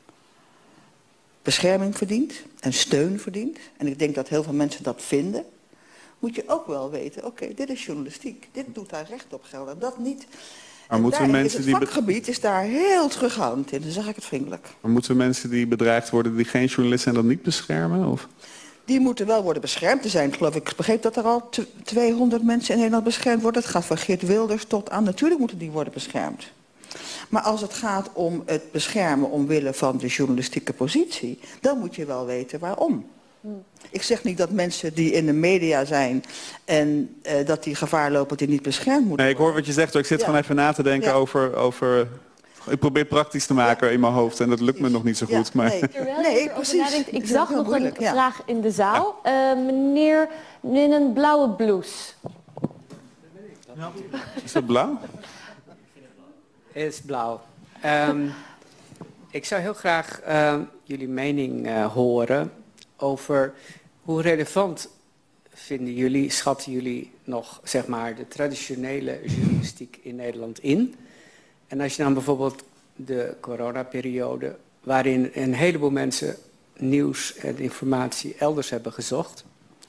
bescherming verdient en steun verdient, en ik denk dat heel veel mensen dat vinden, moet je ook wel weten, oké, dit is journalistiek, dit doet daar recht op gelden, dat niet. Maar moeten we mensen het vakgebied is daar heel terughoudend in, dan zeg ik het vriendelijk. Maar moeten we mensen die bedreigd worden, die geen journalist zijn, dan niet beschermen? Of? Die moeten wel worden beschermd. Er zijn, geloof ik begreep dat er al 200 mensen in Nederland beschermd worden. Het gaat van Geert Wilders tot aan. Natuurlijk moeten die worden beschermd. Maar als het gaat om het beschermen omwille van de journalistieke positie, dan moet je wel weten waarom. Ik zeg niet dat mensen die in de media zijn en dat die gevaar lopen dat die niet beschermd moeten worden. Ik hoor wat je zegt, ik zit gewoon even na te denken over... Ik probeer het praktisch te maken in mijn hoofd en dat lukt me nog niet zo goed. Maar... Nee, precies. Ik zag nog een vraag in de zaal. Meneer in een blauwe blouse. Is dat blauw? Het is blauw. Ik zou heel graag jullie mening horen over hoe relevant vinden jullie, schatten jullie nog zeg maar de traditionele journalistiek in Nederland in? En als je dan bijvoorbeeld de coronaperiode, waarin een heleboel mensen nieuws en informatie elders hebben gezocht.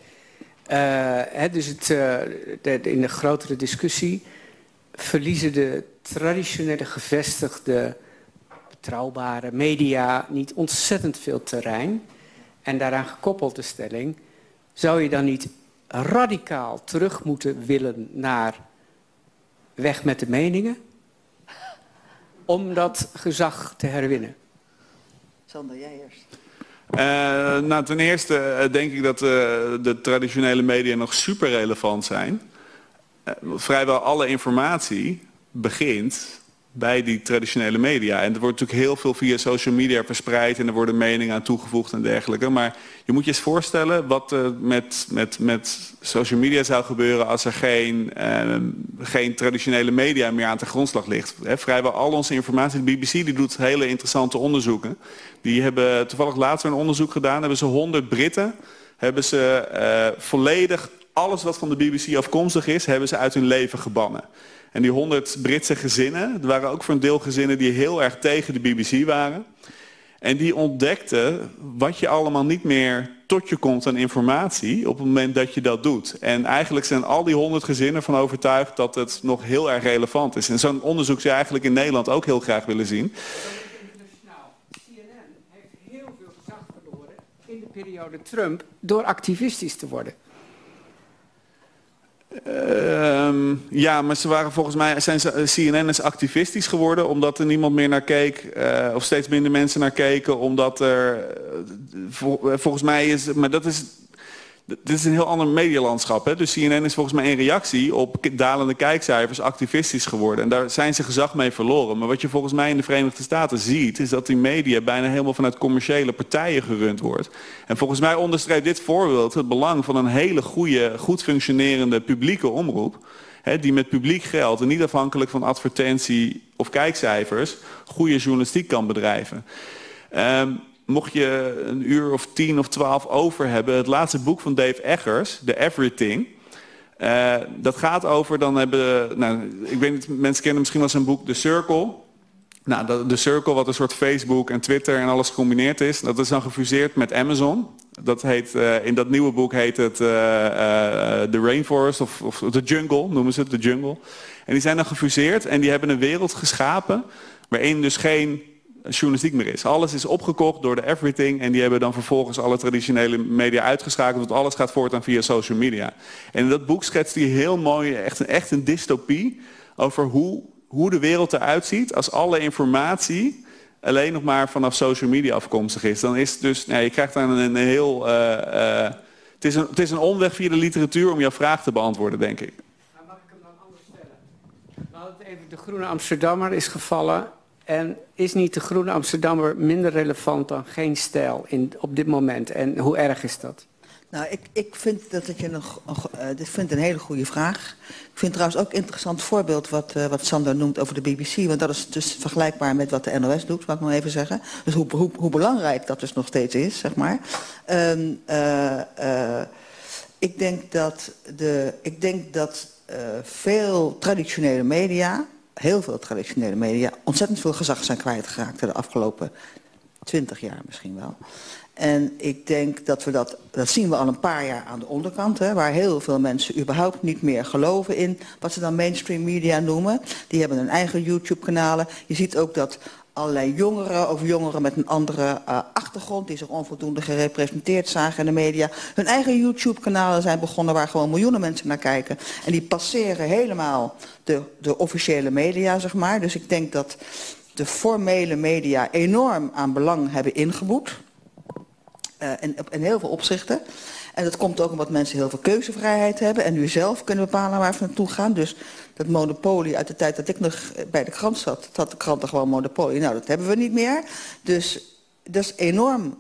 Dus in de grotere discussie verliezen de traditionele gevestigde, betrouwbare media niet ontzettend veel terrein. En daaraan gekoppeld de stelling, zou je dan niet radicaal terug moeten willen naar weg met de meningen? Om dat gezag te herwinnen. Sander, jij eerst. Nou, ten eerste denk ik dat de traditionele media nog super relevant zijn. Vrijwel alle informatie begint bij die traditionele media. En er wordt natuurlijk heel veel via social media verspreid en er worden meningen aan toegevoegd en dergelijke. Maar je moet je eens voorstellen wat met social media zou gebeuren als er geen traditionele media meer aan de grondslag ligt. Vrijwel al onze informatie, de BBC die doet hele interessante onderzoeken. Die hebben toevallig laatst een onderzoek gedaan, hebben ze 100 Britten, hebben ze volledig alles wat van de BBC afkomstig is, hebben ze uit hun leven gebannen. En die 100 Britse gezinnen, er waren ook voor een deel gezinnen die heel erg tegen de BBC waren. En die ontdekten wat je allemaal niet meer tot je komt aan informatie op het moment dat je dat doet. En eigenlijk zijn al die 100 gezinnen van overtuigd dat het nog heel erg relevant is. En zo'n onderzoek zou je eigenlijk in Nederland ook heel graag willen zien. CNN heeft heel veel gezag verloren in de periode Trump door activistisch te worden. Ja, maar ze waren volgens mij, CNN is activistisch geworden omdat er niemand meer naar keek, of steeds minder mensen naar keken, omdat er, volgens mij is, maar dit is een heel ander medialandschap. Hè? Dus CNN is volgens mij in reactie op dalende kijkcijfers activistisch geworden. En daar zijn ze gezag mee verloren. Maar wat je volgens mij in de Verenigde Staten ziet, is dat die media bijna helemaal vanuit commerciële partijen gerund wordt. En volgens mij onderstreept dit voorbeeld het belang van een hele goede, goed functionerende publieke omroep. Hè, die met publiek geld en niet afhankelijk van advertentie of kijkcijfers goede journalistiek kan bedrijven. Mocht je een uur of 10 of 12 over hebben, het laatste boek van Dave Eggers, The Everything. Dat gaat over, ik weet niet, mensen kennen misschien wel zijn boek The Circle. Nou, The Circle, wat een soort Facebook en Twitter en alles gecombineerd is, dat is dan gefuseerd met Amazon. Dat heet, in dat nieuwe boek heet het The Rainforest of The Jungle, noemen ze het, The Jungle. En die zijn dan gefuseerd en die hebben een wereld geschapen waarin dus geen journalistiek meer is. Alles is opgekocht door de Everything en die hebben dan vervolgens alle traditionele media uitgeschakeld, want alles gaat voortaan via social media. En in dat boek schetst hij heel mooi, echt een dystopie over hoe de wereld eruit ziet als alle informatie alleen nog maar vanaf social media afkomstig is. Dan is het dus, je krijgt dan een heel, het is een omweg via de literatuur om jouw vraag te beantwoorden, denk ik. Nou, mag ik hem dan anders stellen? We hadden het even, de Groene Amsterdammer is gevallen. En is niet de Groene Amsterdammer minder relevant dan Geen Stijl op dit moment? En hoe erg is dat? Nou, ik vind dat dit vind een hele goede vraag. Ik vind trouwens ook een interessant voorbeeld wat Sander noemt over de BBC. Want dat is dus vergelijkbaar met wat de NOS doet, wat ik nog even zeggen. Dus hoe belangrijk dat dus nog steeds is, zeg maar. Ik denk dat veel traditionele media, heel veel traditionele media, ontzettend veel gezag zijn kwijtgeraakt de afgelopen 20 jaar misschien wel. En ik denk dat dat zien we al een paar jaar aan de onderkant, hè, waar heel veel mensen überhaupt niet meer geloven in wat ze dan mainstream media noemen. Die hebben hun eigen YouTube-kanalen. Je ziet ook dat allerlei jongeren of jongeren met een andere achtergrond die zich onvoldoende gerepresenteerd zagen in de media. Hun eigen YouTube-kanalen zijn begonnen waar gewoon miljoenen mensen naar kijken. En die passeren helemaal de officiële media, zeg maar. Dus ik denk dat de formele media enorm aan belang hebben ingeboet. In heel veel opzichten. En dat komt ook omdat mensen heel veel keuzevrijheid hebben en nu zelf kunnen bepalen waar ze naartoe gaan. Dus dat monopolie uit de tijd dat ik nog bij de krant zat, had de kranten gewoon monopolie. Nou, dat hebben we niet meer. Dus dat is enorm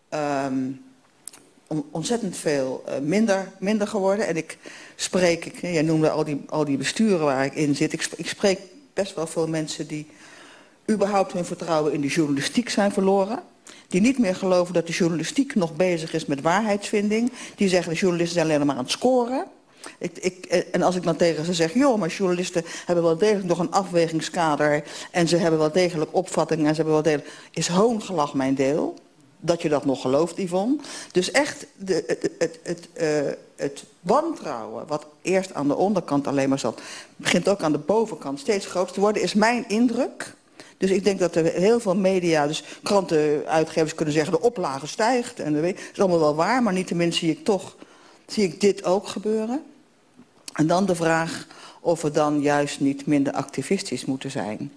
ontzettend veel minder geworden. En jij noemde al die besturen waar ik in zit. Ik spreek best wel veel mensen die überhaupt hun vertrouwen in de journalistiek zijn verloren. Die niet meer geloven dat de journalistiek nog bezig is met waarheidsvinding. Die zeggen de journalisten zijn alleen maar aan het scoren. En als ik dan tegen ze zeg, joh, maar journalisten hebben wel degelijk nog een afwegingskader. En ze hebben wel degelijk opvattingen en ze hebben wel degelijk... Is hoongelach mijn deel. Dat je dat nog gelooft, Yvonne. Dus echt het wantrouwen, wat eerst aan de onderkant alleen maar zat, begint ook aan de bovenkant steeds groter te worden, is mijn indruk. Dus ik denk dat er heel veel media, dus krantenuitgevers kunnen zeggen de oplage stijgt. En dat is allemaal wel waar, maar niettemin zie ik dit ook gebeuren. En dan de vraag of we dan juist niet minder activistisch moeten zijn.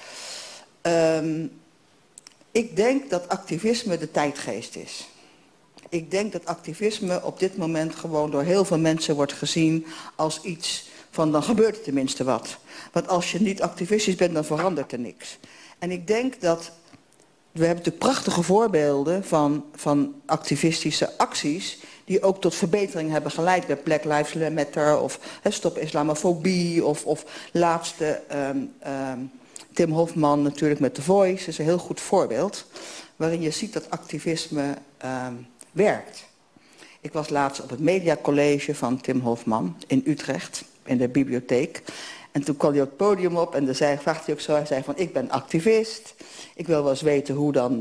Ik denk dat activisme de tijdgeest is. Ik denk dat activisme op dit moment gewoon door heel veel mensen wordt gezien als iets van dan gebeurt er tenminste wat. Want als je niet activistisch bent, dan verandert er niks. En ik denk dat, we hebben natuurlijk prachtige voorbeelden van activistische acties die ook tot verbetering hebben geleid bij Black Lives Matter of Stop Islamofobie of laatste Tim Hofman natuurlijk met The Voice. Dat is een heel goed voorbeeld waarin je ziet dat activisme werkt. Ik was laatst op het mediacollege van Tim Hofman in Utrecht, in de bibliotheek. En toen kwam hij op het podium op en vraagt hij ook zo, hij zei van ik ben activist. Ik wil wel eens weten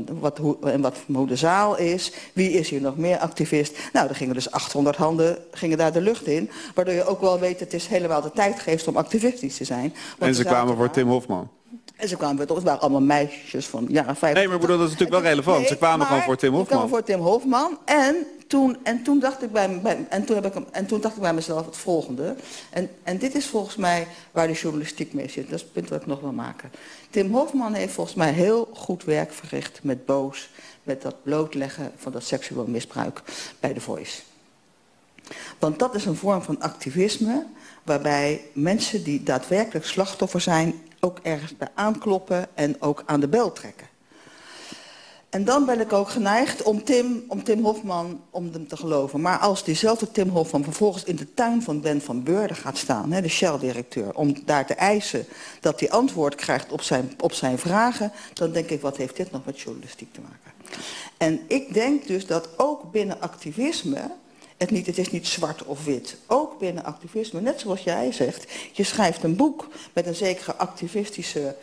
hoe de zaal is. Wie is hier nog meer activist? Nou, er gingen dus 800 handen daar de lucht in. Waardoor je ook wel weet, het is helemaal de tijdgeest om activistisch te zijn. Want en ze kwamen voor Tim Hofman. En ze kwamen, het waren allemaal meisjes van jaren 50. Nee, maar bedoel, dat is natuurlijk wel relevant. Nee, ze kwamen gewoon voor Tim Hofman. Ze kwamen voor Tim Hofman. En toen dacht ik bij mezelf het volgende. En dit is volgens mij waar de journalistiek mee zit. Dat is het punt wat ik nog wil maken. Tim Hofman heeft volgens mij heel goed werk verricht met Boos. Met dat blootleggen van dat seksueel misbruik bij The Voice. Want dat is een vorm van activisme waarbij mensen die daadwerkelijk slachtoffer zijn ook ergens bij aankloppen en ook aan de bel trekken. En dan ben ik ook geneigd om Tim Hofman, om hem te geloven. Maar als diezelfde Tim Hofman vervolgens in de tuin van Ben van Beurden gaat staan, de Shell-directeur, om daar te eisen dat hij antwoord krijgt op zijn vragen, dan denk ik, wat heeft dit nog met journalistiek te maken? En ik denk dus dat ook binnen activisme, het is niet zwart of wit, ook binnen activisme, net zoals jij zegt, je schrijft een boek met een zekere activistische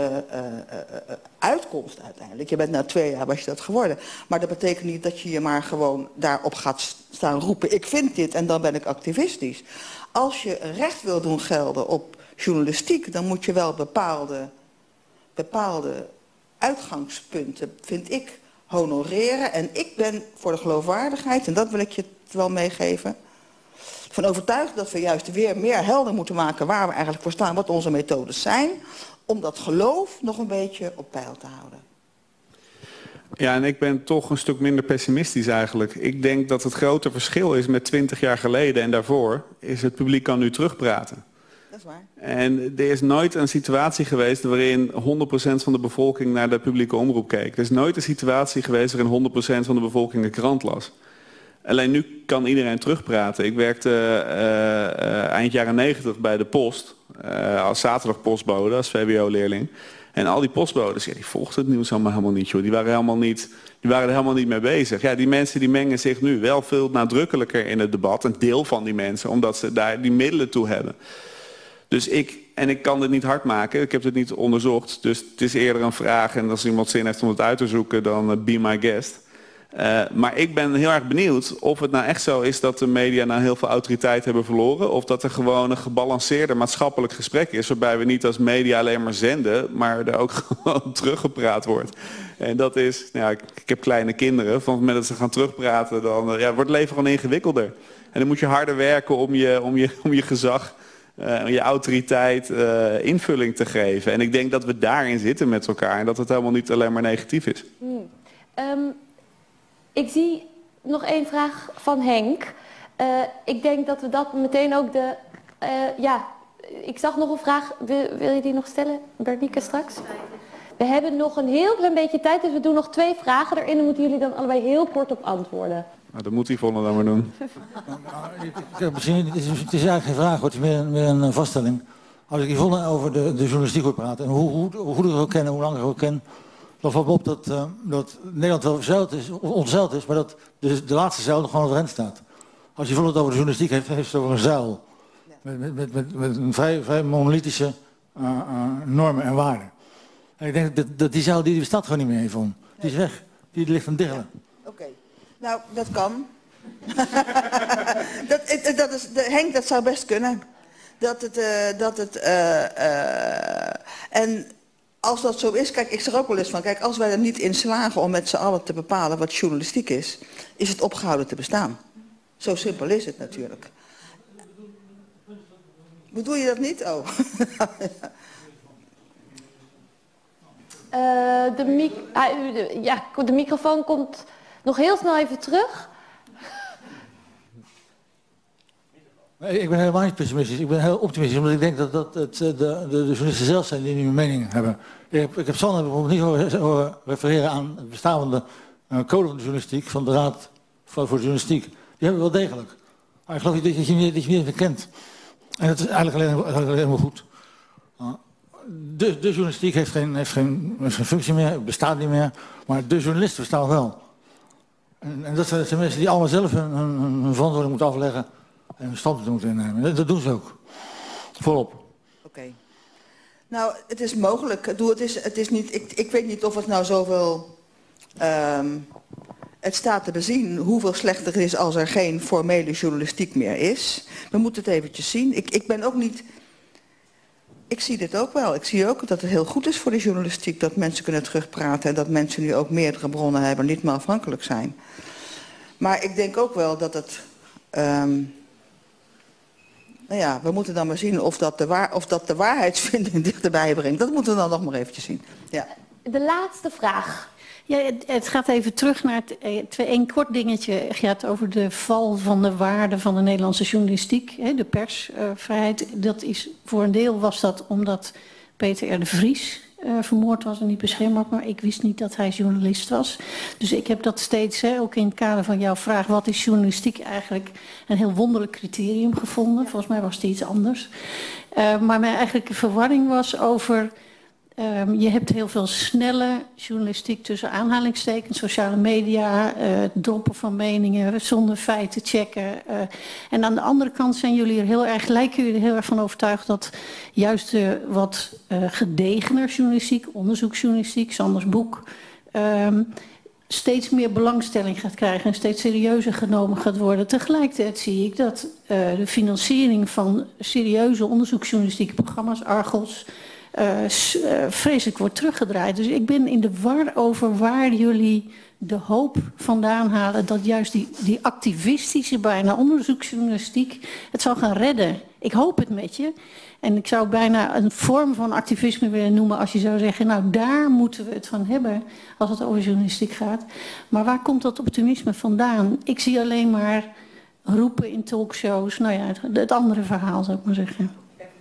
uitkomst uiteindelijk. Je bent na 2 jaar was je dat geworden. Maar dat betekent niet dat je je maar gewoon daarop gaat staan roepen, ik vind dit en dan ben ik activistisch. Als je een recht wil doen gelden op journalistiek, dan moet je wel bepaalde uitgangspunten, vind ik, honoreren. En ik ben voor de geloofwaardigheid, en dat wil ik je wel meegeven, van overtuigd dat we juist weer meer helder moeten maken waar we eigenlijk voor staan, wat onze methodes zijn, om dat geloof nog een beetje op peil te houden. Ja, en ik ben toch een stuk minder pessimistisch eigenlijk. Ik denk dat het grote verschil is met 20 jaar geleden en daarvoor, is het publiek kan nu terugpraten. Dat is waar. En er is nooit een situatie geweest waarin 100% van de bevolking naar de publieke omroep keek. Er is nooit een situatie geweest waarin 100% van de bevolking de krant las. Alleen nu kan iedereen terugpraten. Ik werkte eind jaren 90 bij de Post, als zaterdagpostbode, als VWO-leerling. En al die postbodes, die volgden het nieuws allemaal helemaal niet, joh. Die waren er helemaal niet mee bezig. Ja, die mensen die mengen zich nu wel veel nadrukkelijker in het debat. Een deel van die mensen, omdat ze daar die middelen toe hebben. Dus ik kan dit niet hard maken, ik heb het niet onderzocht. Dus het is eerder een vraag en als iemand zin heeft om het uit te zoeken, dan be my guest. Maar ik ben heel erg benieuwd of het nou echt zo is dat de media nou heel veel autoriteit hebben verloren. Of dat er gewoon een gebalanceerder maatschappelijk gesprek is. Waarbij we niet als media alleen maar zenden, maar er ook gewoon teruggepraat wordt. En dat is, nou ja, ik heb kleine kinderen. Van het moment dat ze gaan terugpraten, dan wordt het leven gewoon ingewikkelder. En dan moet je harder werken om je gezag, je autoriteit invulling te geven. En ik denk dat we daarin zitten met elkaar. En dat het helemaal niet alleen maar negatief is. Ik zie nog één vraag van Henk. Ik denk dat we dat meteen ook de... ik zag nog een vraag. Wil je die nog stellen, Bernieke, straks? We hebben nog een heel klein beetje tijd, dus we doen nog 2 vragen erin. En moeten jullie dan allebei heel kort op antwoorden. Nou, dat moet Yvonne dan maar doen. Het is eigenlijk geen vraag, het is meer een vaststelling. Als ik Yvonne over de journalistiek hoor praten, en hoe ik het ook ken en hoe lang ik het ook ken, dan valt me op dat Nederland wel ontzeild is, maar dat de laatste zeil nog gewoon overeind staat. Als Yvonne het over de journalistiek heeft, heeft het over een zeil. Met een vrij monolithische normen en waarden. En ik denk dat die zeil die bestaat gewoon niet meer, Yvonne. Die is weg. Die ligt aan diggelen. Oké. Nou, dat kan. Henk, dat zou best kunnen. En als dat zo is, kijk, ik zeg ook wel eens van, kijk, als wij er niet in slagen om met z'n allen te bepalen wat journalistiek is het opgehouden te bestaan. Zo simpel is het natuurlijk. Bedoel je dat niet? Oh. De microfoon komt nog heel snel even terug. Nee, ik ben helemaal niet pessimistisch. Ik ben heel optimistisch, omdat ik denk dat het de journalisten zelf zijn die nu een mening hebben. Ik heb Sander bijvoorbeeld niet horen refereren aan het bestaande code van de journalistiek, van de Raad voor de Journalistiek. Die hebben we wel degelijk. Maar ik geloof niet dat je niet even kent. En dat is eigenlijk alleen maar goed. De journalistiek heeft geen functie meer, het bestaat niet meer, maar de journalisten bestaan wel. En dat zijn mensen die allemaal zelf hun verantwoording moeten afleggen en hun standpunt moeten innemen. Dat doen ze ook. Volop. Oké. Nou, het is mogelijk. Het is niet, ik weet niet of het nou zoveel... het staat te bezien hoeveel slechter het is als er geen formele journalistiek meer is. We moeten het eventjes zien. Ik ben ook niet... Ik zie dit ook wel. Ik zie ook dat het heel goed is voor de journalistiek dat mensen kunnen terugpraten en dat mensen nu ook meerdere bronnen hebben, niet meer afhankelijk zijn. Maar ik denk ook wel dat het... we moeten dan maar zien of dat de waarheidsvinding dichterbij brengt. Dat moeten we dan nog maar eventjes zien. Ja. De laatste vraag. Ja, het gaat even terug naar een kort dingetje. Het gaat over de val van de waarde van de Nederlandse journalistiek. De persvrijheid. Voor een deel was dat omdat Peter R. de Vries vermoord was en niet beschermd. Maar ik wist niet dat hij journalist was. Dus ik heb dat steeds, ook in het kader van jouw vraag, wat is journalistiek eigenlijk, een heel wonderlijk criterium gevonden. Volgens mij was het iets anders. Maar mijn eigenlijke verwarring was over... je hebt heel veel snelle journalistiek tussen aanhalingstekens, sociale media, droppen van meningen, zonder feiten checken. En aan de andere kant zijn jullie er lijken jullie er heel erg van overtuigd dat juist de wat gedegener journalistiek, onderzoeksjournalistiek, Sanders boek, steeds meer belangstelling gaat krijgen en steeds serieuzer genomen gaat worden. Tegelijkertijd zie ik dat de financiering van serieuze onderzoeksjournalistieke programma's, Argos, vreselijk wordt teruggedraaid. Dus ik ben in de war over waar jullie de hoop vandaan halen dat juist die activistische bijna onderzoeksjournalistiek het zal gaan redden. Ik hoop het met je. En ik zou bijna een vorm van activisme willen noemen als je zou zeggen, nou daar moeten we het van hebben als het over journalistiek gaat. Maar waar komt dat optimisme vandaan? Ik zie alleen maar roepen in talkshows, nou ja, het andere verhaal zou ik maar zeggen.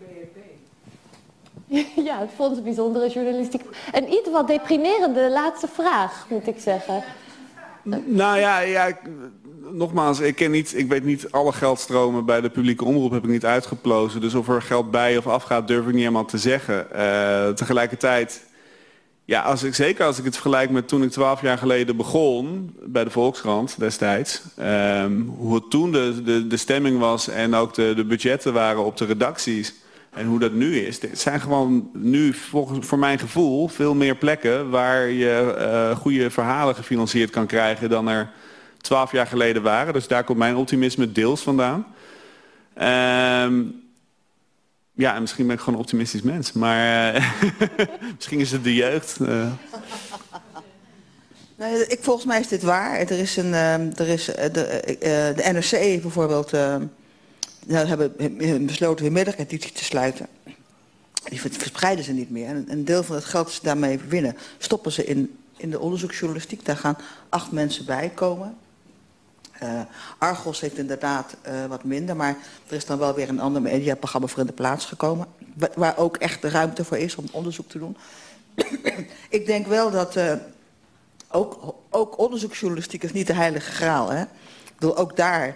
Ja, het Fonds Bijzondere Journalistiek. En iets wat deprimerende laatste vraag, moet ik zeggen. Nou ja, nogmaals, ik weet niet alle geldstromen bij de publieke omroep heb ik niet uitgeplozen. Dus of er geld bij of afgaat durf ik niet helemaal te zeggen. Tegelijkertijd, ja, zeker als ik het vergelijk met toen ik 12 jaar geleden begon bij de Volkskrant destijds. Hoe het toen de stemming was en ook de budgetten waren op de redacties. En hoe dat nu is, het zijn gewoon nu voor mijn gevoel veel meer plekken waar je goede verhalen gefinancierd kan krijgen dan er 12 jaar geleden waren. Dus daar komt mijn optimisme deels vandaan. Ja, en misschien ben ik gewoon een optimistisch mens, maar misschien is het de jeugd. Nee, volgens mij is dit waar. Er is de NRC bijvoorbeeld hebben besloten hun middageditie te sluiten. Die verspreiden ze niet meer. En een deel van het geld dat ze daarmee winnen stoppen ze in de onderzoeksjournalistiek. Daar gaan 8 mensen bij komen. Argos heeft inderdaad wat minder, maar er is dan wel weer een ander mediaprogramma voor in de plaats gekomen. Waar ook echt de ruimte voor is om onderzoek te doen. Ik denk wel dat ook onderzoeksjournalistiek is niet de heilige graal. Hè? Ik bedoel, ook daar...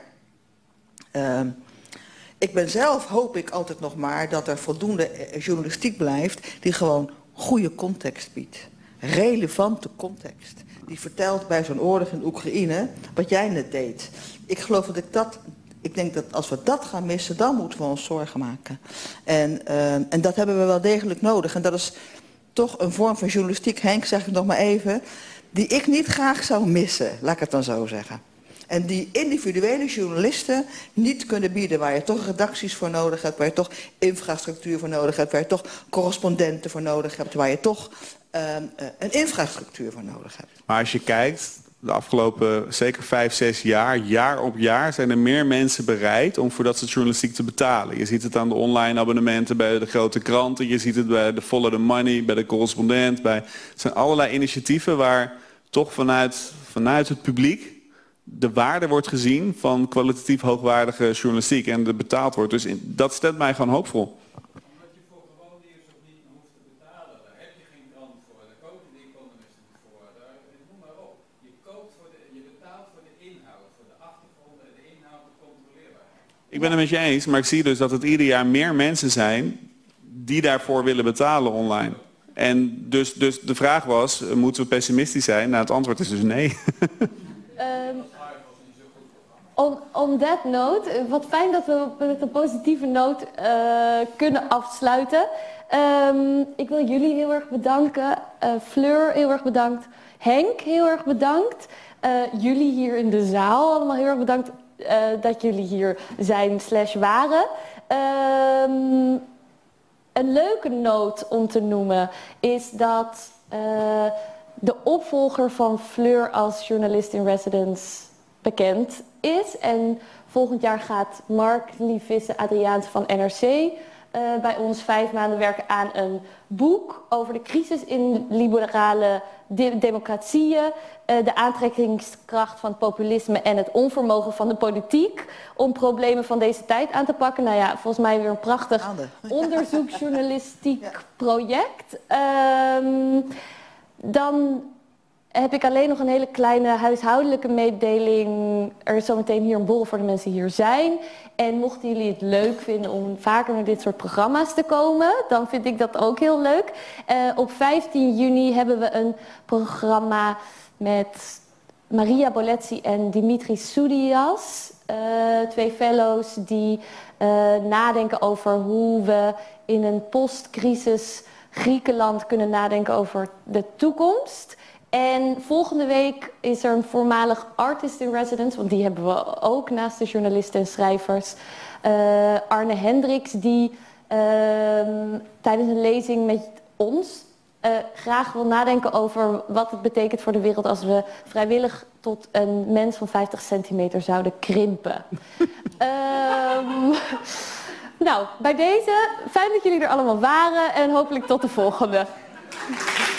ik ben zelf, hoop ik altijd nog maar, dat er voldoende journalistiek blijft die gewoon goede context biedt. Relevante context. Die vertelt bij zo'n oorlog in Oekraïne wat jij net deed. Ik geloof ik denk dat als we dat gaan missen, dan moeten we ons zorgen maken. En dat hebben we wel degelijk nodig. En dat is toch een vorm van journalistiek, Henk, zeg ik nog maar even, die ik niet graag zou missen, laat ik het dan zo zeggen. En die individuele journalisten niet kunnen bieden, waar je toch redacties voor nodig hebt, waar je toch infrastructuur voor nodig hebt, waar je toch correspondenten voor nodig hebt, waar je toch een infrastructuur voor nodig hebt. Maar als je kijkt, de afgelopen zeker 5, 6 jaar, jaar op jaar, zijn er meer mensen bereid om voor dat soort journalistiek te betalen. Je ziet het aan de online abonnementen bij de grote kranten, je ziet het bij de Follow the Money, bij de correspondent. Het zijn allerlei initiatieven waar toch vanuit het publiek de waarde wordt gezien van kwalitatief hoogwaardige journalistiek en er betaald wordt. Dus dat stemt mij gewoon hoopvol. Omdat je voor gewoon nieuws ook niet hoeft te betalen. Daar heb je geen krant voor, daar kopen de economisten niet voor. Noem maar op. Je betaalt voor de inhoud, voor de achtergrond en de inhoud de controleerbaarheid. Ik ben het met je eens, maar ik zie dus dat het ieder jaar meer mensen zijn die daarvoor willen betalen online. En dus de vraag was, moeten we pessimistisch zijn? Nou, het antwoord is dus nee. On that note, wat fijn dat we met een positieve noot kunnen afsluiten. Ik wil jullie heel erg bedanken. Fleur, heel erg bedankt. Henk, heel erg bedankt. Jullie hier in de zaal, allemaal heel erg bedankt dat jullie hier zijn / waren. Een leuke noot om te noemen is dat de opvolger van Fleur als journalist in residence bekend is. En volgend jaar gaat Mark Lievisse-Adriaanse van NRC bij ons 5 maanden werken aan een boek over de crisis in liberale democratieën, de aantrekkingskracht van het populisme en het onvermogen van de politiek om problemen van deze tijd aan te pakken. Nou ja, volgens mij weer een prachtig onderzoeksjournalistiek project. Dan heb ik alleen nog een hele kleine huishoudelijke mededeling. Er is zometeen hier een borrel voor de mensen die hier zijn. En mochten jullie het leuk vinden om vaker naar dit soort programma's te komen, dan vind ik dat ook heel leuk. Op 15 juni hebben we een programma met Maria Boletsi en Dimitri Soudias. 2 fellows die nadenken over hoe we in een postcrisis Griekenland kunnen nadenken over de toekomst. En volgende week is er een voormalig artist in residence, want die hebben we ook naast de journalisten en schrijvers. Arne Hendricks, die tijdens een lezing met ons graag wil nadenken over wat het betekent voor de wereld als we vrijwillig tot een mens van 50 centimeter zouden krimpen. Nou, bij deze, fijn dat jullie er allemaal waren en hopelijk tot de volgende.